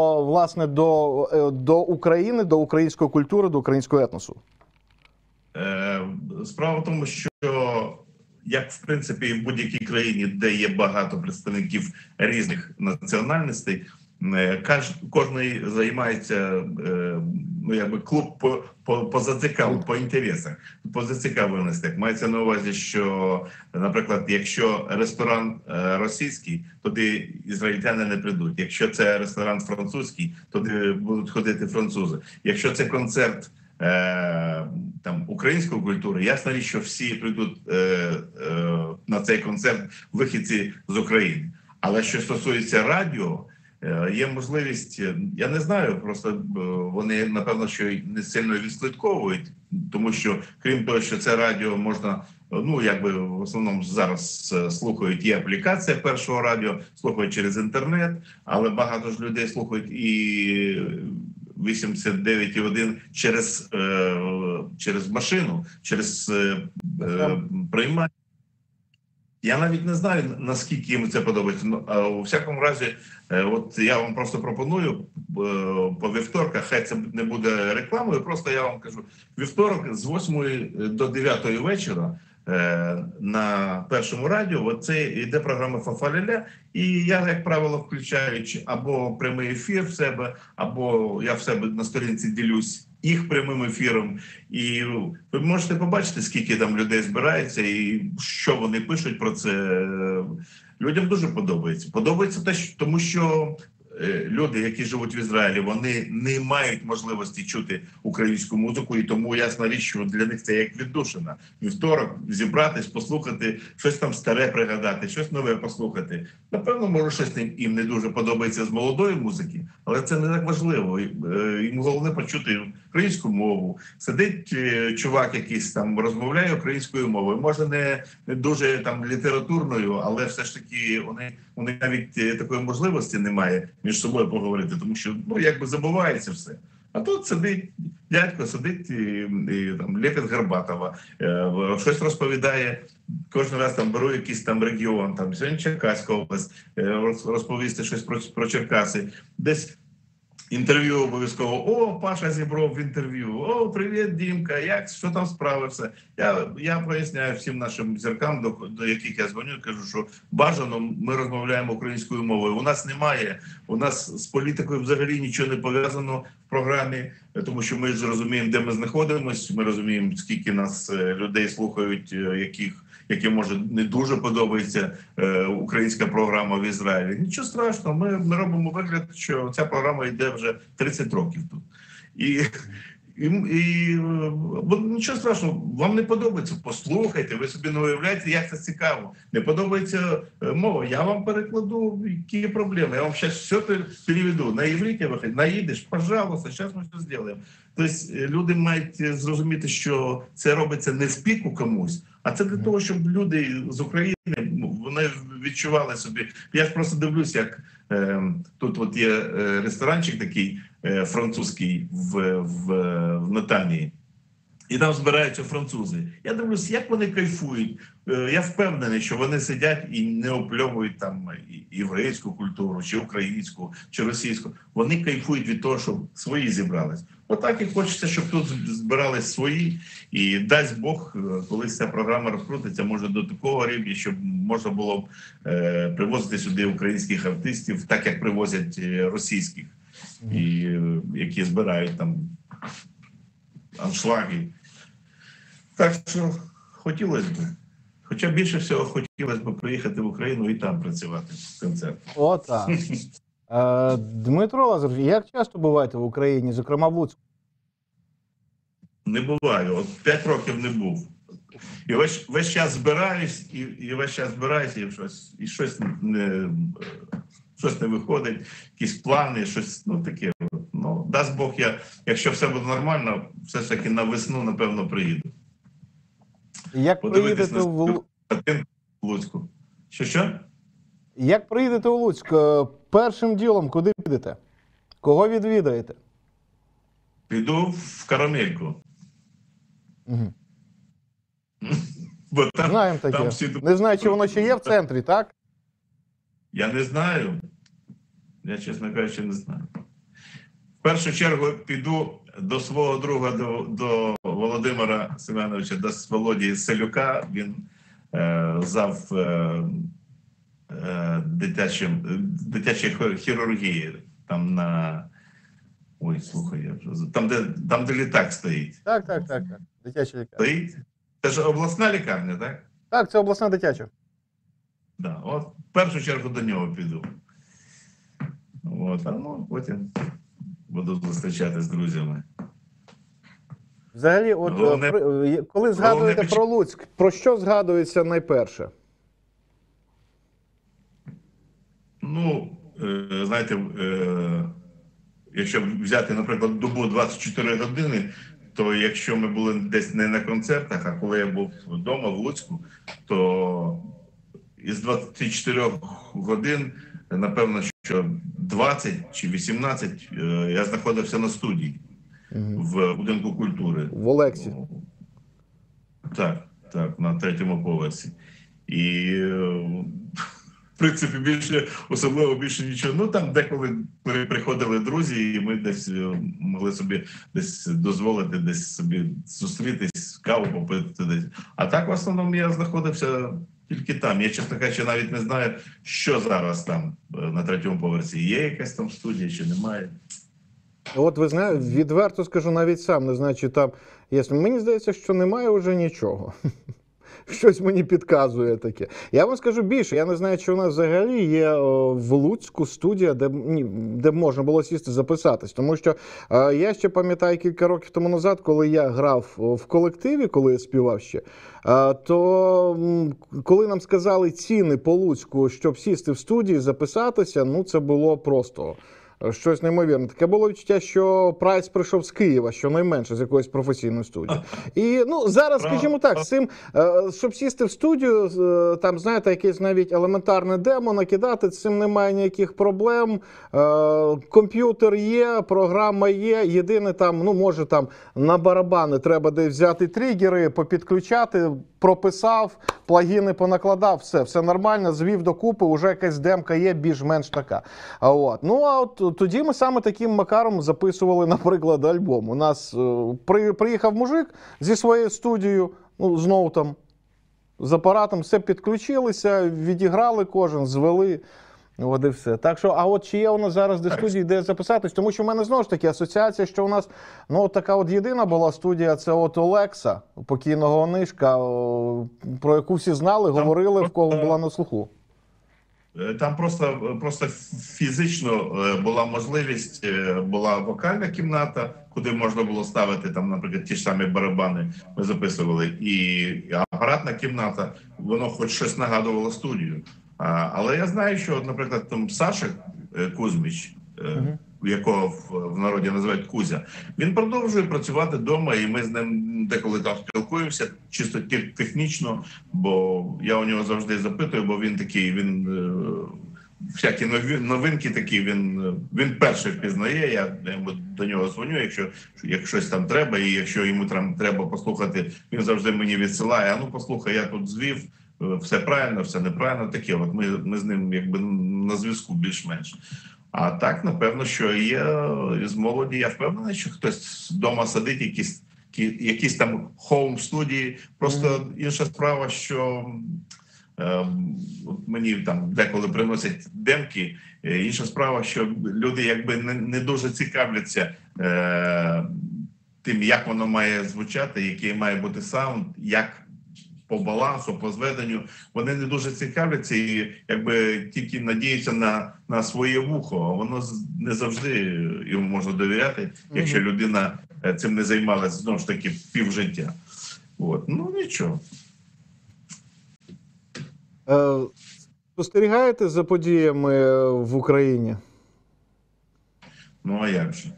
до України, до української культури, до українського етносу? Справа в тому, що як в принципі в будь-якій країні, де є багато представників різних національностей, кожен займається, ну, якби клуб по інтересах, по зацікавленостях. Мається на увазі, що, наприклад, якщо ресторан російський, туди ізраїльтяни не прийдуть. Якщо це ресторан французький, туди будуть ходити французи. Якщо це концерт там української культури, ясно річ, що всі прийдуть на цей концерт вихідці з України. Але що стосується радіо, є можливість, я не знаю, просто вони, напевно, що не сильно відслідковують, тому що, крім того, що це радіо можна, ну, якби в основному зараз слухають, є аплікація Першого радіо, слухають через інтернет, але багато ж людей слухають і 89,1 через машину, через приймання. Я навіть не знаю, наскільки їм це подобається. Ну, а у всякому разі, от я вам просто пропоную по вівторках, хай це не буде рекламою, просто я вам кажу, вівторок з 8 до 9 вечора на Першому радіо оце йде програма «Фа-фа-ля-ля», і я, як правило, включаю або прямий ефір в себе, або я в себе на сторінці ділюсь їх прямим ефіром. І ви можете побачити, скільки там людей збирається і що вони пишуть про це. Людям дуже подобається. Подобається те, тому що люди, які живуть в Ізраїлі, вони не мають можливості чути українську музику, і тому ясна річ, що для них це як віддушина. Вівторок зібратись, послухати, щось там старе пригадати, щось нове послухати. Напевно, може, щось їм не дуже подобається з молодої музики, але це не так важливо. Їм головне почути українську мову. Сидить чувак якийсь там, розмовляє українською мовою. Може, не дуже там літературною, але все ж таки вони навіть такої можливості немає між собою поговорити, тому що, ну, якби забувається все. А тут сидить дядько, сидить і там лепить Горбатова, щось розповідає, кожен раз там беру якийсь там регіон, там сьогодні Черкаська область, розповісти щось про Черкаси. Десь інтерв'ю обов'язково. О, Паша Зібров в інтерв'ю. О, привіт, Дімка, що там справи, все. Я поясняю всім нашим зіркам, до яких я дзвоню, кажу, що бажано ми розмовляємо українською мовою. У нас з політикою взагалі нічого не пов'язано в програмі, тому що ми ж розуміємо, де ми знаходимося, ми розуміємо, скільки нас людей слухають, яким, може, не дуже подобається українська програма в Ізраїлі. Нічого страшного, ми робимо вигляд, що ця програма йде вже 30 років тут. Нічого страшного, вам не подобається, послухайте, ви собі не уявляєте, як це цікаво. Не подобається мова, я вам перекладу, які проблеми, я вам зараз все переведу. На івриті виходить, на їдиш, пожалуйста, зараз ми все зробимо. Тобто люди мають зрозуміти, що це робиться не в піку комусь, а це для того, щоб люди з України, вони відчували собі. Я ж просто дивлюсь, як тут от є ресторанчик такий французький в Наталії. І там збираються французи. Я дивлюсь, як вони кайфують. Я впевнений, що вони сидять і не опльовують там єврейську культуру, чи українську, чи російську. Вони кайфують від того, щоб свої зібрались. Отак і хочеться, щоб тут збирались свої. І дасть Бог, колись ця програма розкрутиться, може до такого рівня, щоб можна було б привозити сюди українських артистів, так як привозять російських, і які збирають там аншлаги. Так що хотілося б. Хоча більше всього хотілося б приїхати в Україну і там працювати в концерті. Отак. Дмитро Лазарович, як часто буваєте в Україні, зокрема в Луцьку? Не буваю. От 5 років не був. І весь час збираюсь, і щось не виходить, якісь плани, щось, ну таке. Ну, дасть Бог, якщо все буде нормально, все ж таки на весну, напевно, приїду. Як приїдете в Луцьку? Що? Як приїдете у Луцьк, першим ділом куди підете? Кого відвідаєте? Піду в Карамельку. Угу. Бо там, знаємо таке. Там всі... Не знаю, чи воно ще є в центрі, так? Я не знаю. Я, чесно кажучи, не знаю. В першу чергу піду до свого друга, до Володимира Семеновича, до Володі Селюка. Він зав дитячої хірургії. Там на... Ой, слухай, я вже... Там, де літак стоїть. Так. Дитяча лікарня. Стоїть? Це ж обласна лікарня, так? Так, це обласна дитяча. Да, от в першу чергу до нього піду. От, потім буду зустрічати з друзями. Взагалі, коли згадуєте про Луцьк, про що згадується найперше? Ну, знаєте, якщо взяти, наприклад, добу 24 години, то якщо ми були десь не на концертах, а коли я був вдома в Луцьку, то із 24 годин, напевно, що 20 чи 18 я знаходився на студії в Будинку культури. В Олексі. Так, на 3-му поверсі. І, в принципі, особливо більше нічого. Ну, там деколи приходили друзі, і ми десь могли собі десь дозволити десь собі зустрітись, каву попити десь. А так, в основному, я знаходився тільки там. Я, чесно кажучи, навіть не знаю, що зараз там на третьому поверсі. Є якась там студія чи немає. От ви знаєте, відверто скажу, навіть сам не знаю, чи там є. Мені здається, що немає вже нічого. Щось мені підказує таке. Я вам скажу більше, я не знаю, чи у нас взагалі є в Луцьку студія, де можна було сісти записатись. Тому що я ще пам'ятаю кілька років тому назад, коли я грав в колективі, коли я співав ще, то коли нам сказали ціни по Луцьку, щоб сісти в студії, записатися, ну це було просто щось неймовірне. Таке було відчуття, що прайс прийшов з Києва, щонайменше, з якоїсь професійної студії. І, ну, зараз, скажімо так, з цим, щоб сісти в студію, там, знаєте, якесь навіть елементарне демо накидати, з цим немає ніяких проблем. Комп'ютер є, програма є. Єдине там, ну, може там на барабани треба десь взяти тригери, попідключати, прописав, плагіни понакладав, все нормально, звів докупи, вже якась демка є, більш-менш така. Ну, а от тоді ми саме таким макаром записували, наприклад, альбом. У нас приїхав мужик зі своєю студією, ну, з ноутом, з апаратом, все підключилися, відіграли кожен, звели. От і все. Так що, а от чи є у нас зараз де студії, де записатись? Тому що в мене знову ж таки асоціація, що у нас, ну, така от єдина була студія, це от Олекса, покійного Онишка, про яку всі знали, говорили, в кого була на слуху. Там просто фізично була можливість, була вокальна кімната, куди можна було ставити, там, наприклад, ті ж самі барабани ми записували, і апаратна кімната, воно хоч щось нагадувало студію. Але я знаю, що, наприклад, там Саша Кузьміч, якого в народі називають Кузя, він продовжує працювати вдома, і ми з ним деколи там спілкуємося, чисто технічно, бо я у нього завжди запитую, бо він такий, він всякі новинки такі, він перший впізнає, я до нього дзвоню, якщо щось там треба, і якщо йому там треба послухати, він завжди мені відсилає, а ну послухай, я тут звів, все правильно, все неправильно, таке. От ми з ним якби на зв'язку більш-менш. А так, напевно, що є з молоді. Я впевнений, що хтось вдома сидить, якісь там хоум-студії. Просто інша справа, що мені там деколи приносять демки. Інша справа, що люди якби не дуже цікавляться тим, як воно має звучати, який має бути саунд, як по балансу, по зведенню, вони не дуже цікавляться і якби тільки надіються на своє вухо, а воно не завжди йому можна довіряти, якщо людина цим не займалася, знову ж таки, півжиття. От. Ну, нічого. Спостерігаєте за подіями в Україні? Ну, а як же?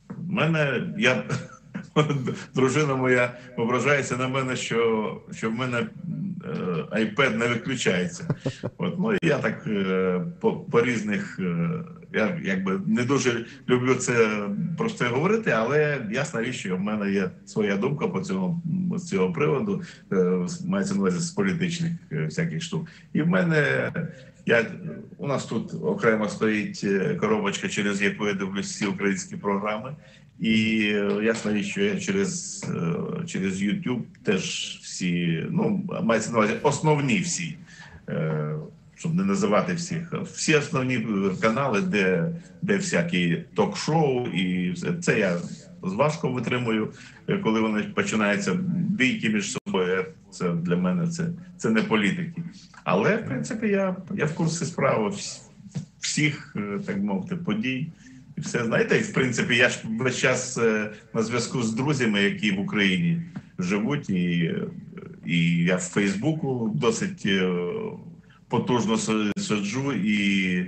Дружина моя ображається на мене, що в мене iPad не виключається. От, ну, я так по різних, я якби не дуже люблю це просто говорити, але ясна річ, що в мене є своя думка з цього приводу, мається на увазі з політичних всяких штук. І в мене, у нас тут окремо стоїть коробочка, через яку я дивлюсь всі українські програми. І ясна річ, що я через YouTube теж всі, ну, мається на увазі основні всі, щоб не називати всіх, всі основні канали, де всякі ток-шоу, і все це я важко витримую, коли вони починаються бійки між собою. Це для мене це не політики. Але, в принципі, я в курсі справи всіх, так мовити, подій. І все, знаєте, в принципі, я ж весь час на зв'язку з друзями, які в Україні живуть, і я в Фейсбуку досить потужно сиджу, і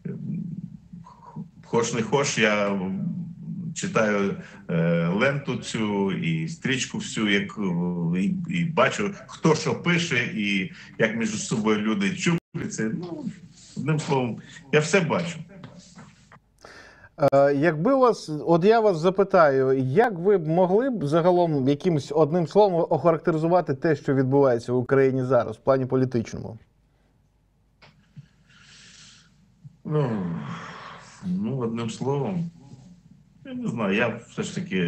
хоч не хоч, я читаю ленту цю і стрічку всю, і бачу, хто що пише, і як між собою люди чупляться. Ну, одним словом, я все бачу. Якби вас, от я вас запитаю, як ви б могли б загалом якимось одним словом охарактеризувати те, що відбувається в Україні зараз, в плані політичному? Ну, одним словом, я не знаю, я все ж таки,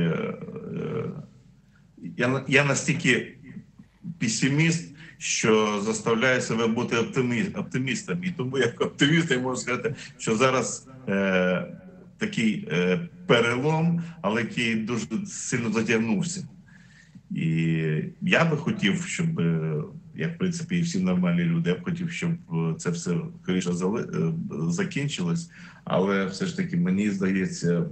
я настільки песиміст, що заставляю себе бути оптимістом. І тому як оптиміст я можу сказати, що зараз такий перелом, але який дуже сильно затягнувся. І я би хотів, щоб, як в принципі і всі нормальні люди, я б хотів, щоб це все скоріше закінчилось, але все ж таки мені здається,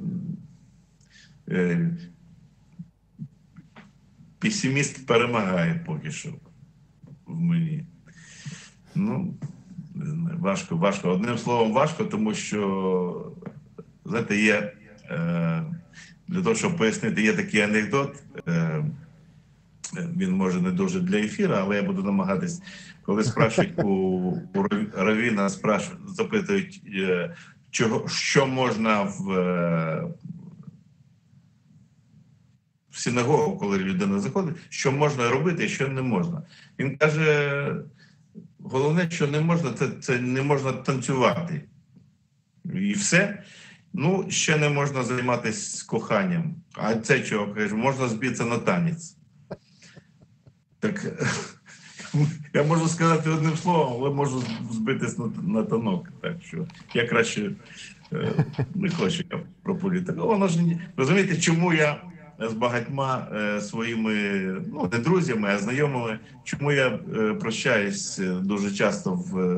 песиміст перемагає поки що в мені. Ну, не знаю, важко. Одним словом, важко, тому що, знаєте, є, для того, щоб пояснити, є такий анекдот, він може не дуже для ефіру, але я буду намагатись, коли спрашують у равіна, запитують, що можна в синагогу, коли людина заходить, що можна робити, що не можна. Він каже, головне, що не можна, це не можна танцювати. І все. Ну, ще не можна займатися коханням. А це чого? Каже, можна збитися на танець. Так, я можу сказати одним словом, але можу збитись на танок. Так що я краще не хочу про політику. Воно ж, розумієте, чому я з багатьма своїми, ну, не друзями, а знайомими, чому я прощаюсь дуже часто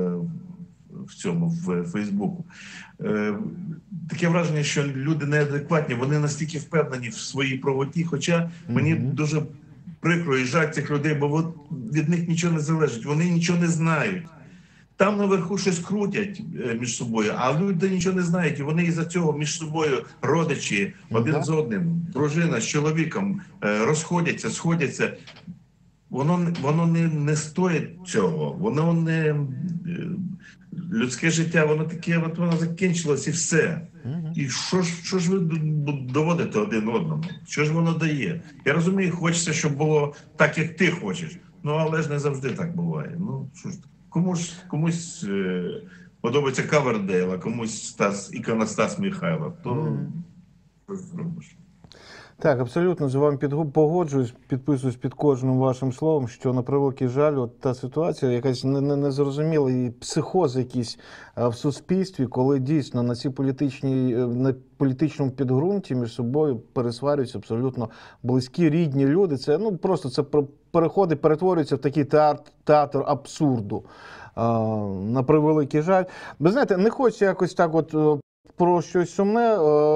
в Фейсбуку. Таке враження, що люди неадекватні, вони настільки впевнені в своїй правоті, хоча мені дуже прикро і жаль цих людей, бо від них нічого не залежить, вони нічого не знають. Там наверху щось крутять між собою, а люди нічого не знають, і вони із-за цього між собою родичі, один з одним, дружина з чоловіком, розходяться, сходяться. Воно не стоїть цього, воно не... Людське життя, воно таке, от воно закінчилось і все. І що ж ви доводите один одному? Що ж воно дає? Я розумію, хочеться, щоб було так, як ти хочеш. Ну, але ж не завжди так буває. Ну, що ж, комусь подобається Кавердейл, а комусь іконостас Михайлов. То що ж зробиш? Так, абсолютно з вами погоджуюсь, підписуюсь під кожним вашим словом, що на превеликий жаль, от та ситуація, якась незрозуміла і психоз якийсь в суспільстві, коли дійсно на на політичному підґрунті між собою пересварюються абсолютно близькі, рідні люди. Це, ну, просто це перетворюється в такий театр абсурду. На превеликий жаль. Ви знаєте, не хочу якось так от про щось сумне.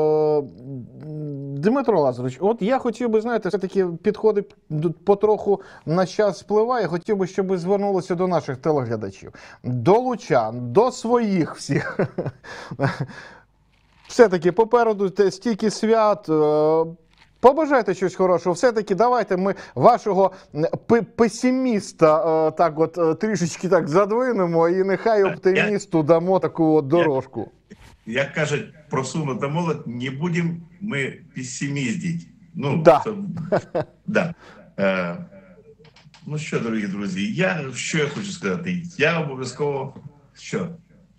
Дмитро Лазарович, от я хотів би, знаєте, все-таки підходи потроху на час спливає. Хотів би, щоб ви звернулися до наших телеглядачів, до лучан, до своїх всіх. Все-таки попереду стільки свят. Побажайте щось хорошого. Все-таки давайте ми вашого песиміста так от трішечки так задвинемо і нехай оптимісту дамо таку от дорожку. Як кажуть, просунута молодь, не будемо ми песимістити. Ну, да. Да. Ну що, дорогі друзі, що я хочу сказати? Я обов'язково, що?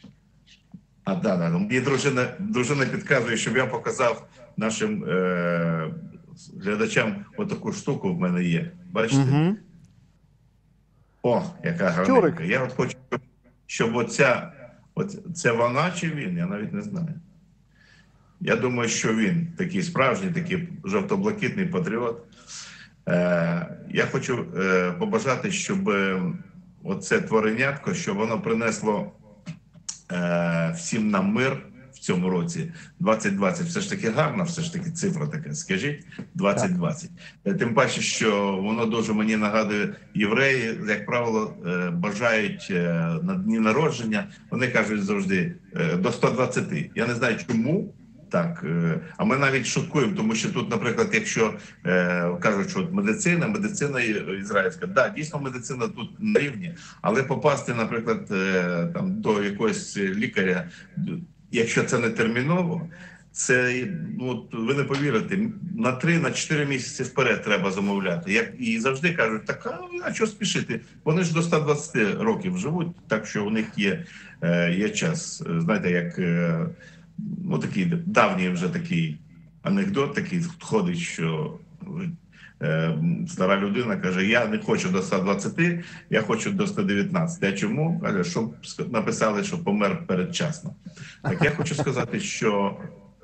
Мені дружина підказує, щоб я показав нашим глядачам отаку штуку в мене є. Бачите? О, яка гарненька. Я от хочу, щоб це вона чи він, я навіть не знаю. Я думаю, що він такий справжній, такий жовто-блакитний патріот. Я хочу побажати, щоб оце творенятко, щоб воно принесло всім нам мир в цьому році. 2020 все ж таки гарна, все ж таки цифра така, скажіть, 2020. Тим паче, що воно дуже мені нагадує, євреї, як правило, бажають на дні народження, вони кажуть завжди до 120. Я не знаю чому так, а ми навіть шуткуємо, тому що тут, наприклад, якщо кажуть, що медицина ізраїльська, да, дійсно медицина тут на рівні, але попасти, наприклад, там до якогось лікаря, якщо це не терміново, це, ну, от ви не повірите, на 3-4 місяці вперед треба замовляти. І завжди кажуть, так, а що спішити? Вони ж до 120 років живуть, так що у них є час. Знаєте, як, ну, такий давній вже такий анекдот такий ходить, що стара людина каже, я не хочу до 120, я хочу до 119. А чому? Каже, щоб написали, що помер передчасно. Так я хочу сказати, що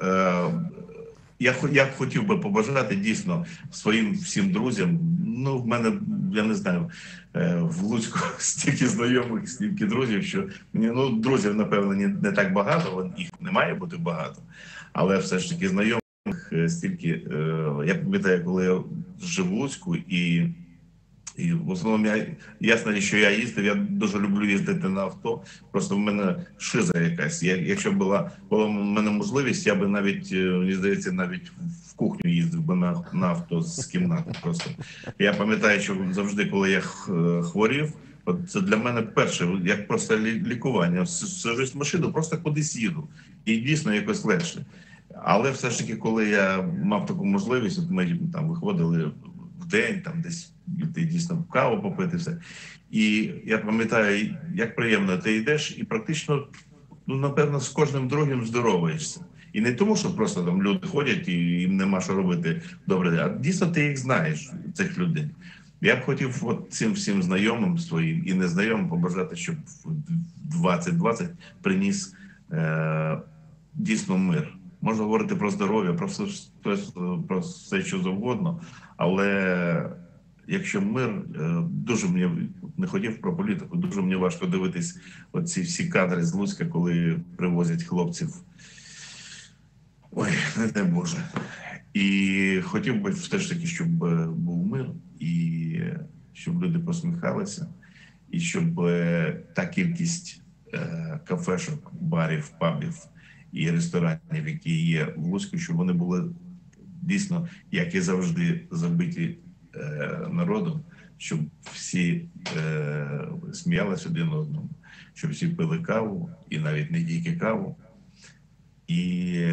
я хотів би побажати дійсно своїм всім друзям. Ну, в мене, я не знаю, в Луцьку стільки знайомих, стільки друзів, що мені, ну, друзів, напевно, не так багато, їх не має бути багато, але все ж таки знайомих стільки. Я пам'ятаю, коли я жив в Луцьку, і в основному, ясно, що я їздив, я дуже люблю їздити на авто, просто в мене шиза якась. Якщо була в мене можливість, я би навіть, мені здається, навіть в кухню їздив би на авто з кімнати просто. Я пам'ятаю, що завжди, коли я хворів, от це для мене перше, як просто лікування. Сажусь в машину, просто кудись їду. І дійсно якось легше. Але все ж таки, коли я мав таку можливість, от ми там виходили в день, там десь дійсно каву попити, все. І я пам'ятаю, як приємно ти йдеш і практично, ну, напевно, з кожним другим здороваєшся. І не тому, що просто там люди ходять і їм нема що робити добре, а дійсно ти їх знаєш, цих людей. Я б хотів от цим всім знайомим своїм і незнайомим побажати, щоб 2020 приніс дійсно мир. Можна говорити про здоров'я, про все, що завгодно, але якщо мир, дуже мені, не хотів про політику, дуже мені важко дивитись оці всі кадри з Луцька, коли привозять хлопців. Ой, не дай Боже. І хотів би все ж таки, щоб був мир, і щоб люди посміхалися, і щоб та кількість кафешок, барів, пабів і ресторанів, які є в Луцьку, щоб вони були дійсно, як і завжди, забиті народом, щоб всі сміялися один одному, щоб всі пили каву, і навіть не тільки каву. І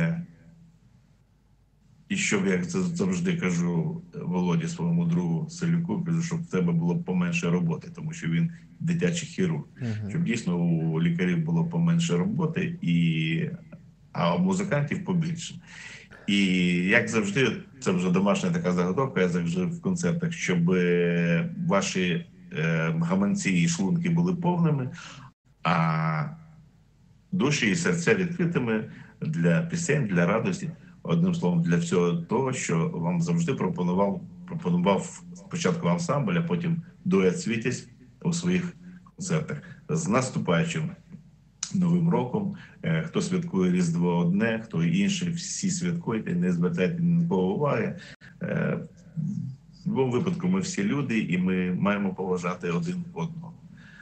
щоб, як це завжди кажу Володі, своєму другу Селюку, кажу, щоб в тебе було поменше роботи, тому що він дитячий хірург. Щоб дійсно у лікарів було поменше роботи, а у музикантів побільше. І як завжди, це вже домашня така заготовка, я завжди в концертах, щоб ваші гаманці і шлунки були повними, а душі і серця відкритими для пісень, для радості. Одним словом, для всього того, що вам завжди пропонував спочатку ансамбль, а потім дует «Світязь» у своїх концертах. З наступаючим Новим роком, хто святкує Різдво одне, хто інше, всі святкуйте, не звертайте ні на кого уваги. В будь-якому випадку ми всі люди, і ми маємо поважати один одного.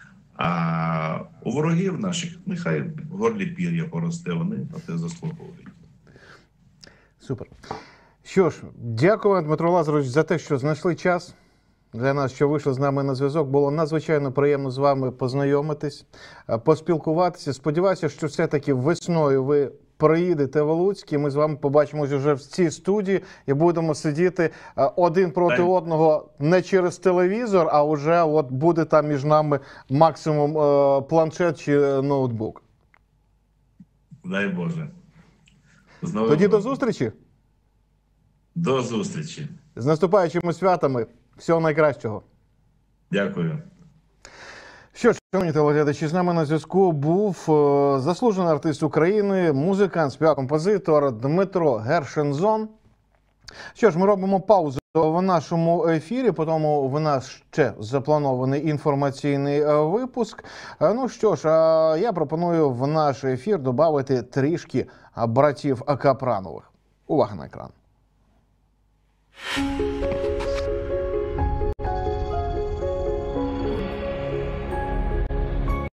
А у ворогів наших нехай в горлі пір'я поросте, вони на те заслуговують. Супер. Що ж, дякую, Дмитро Лазарович, за те, що знайшли час для нас, що вийшли з нами на зв'язок. Було надзвичайно приємно з вами познайомитись, поспілкуватися. Сподіваюся, що все-таки весною ви приїдете в Луцьк, і ми з вами побачимось вже в цій студії і будемо сидіти один проти одного не через телевізор, а вже от буде там між нами максимум планшет чи ноутбук. Дай Боже. Тоді до зустрічі. До зустрічі. З наступаючими святами. Всього найкращого. Дякую. Що ж, шановні телеглядачі, з нами на зв'язку був заслужений артист України, музикант, співак, композитор Дмитро Гершензон. Що ж, ми робимо паузу в нашому ефірі, потім в нас ще запланований інформаційний випуск. Ну що ж, я пропоную в наш ефір додати трішки братів Капранових. Увага на екран.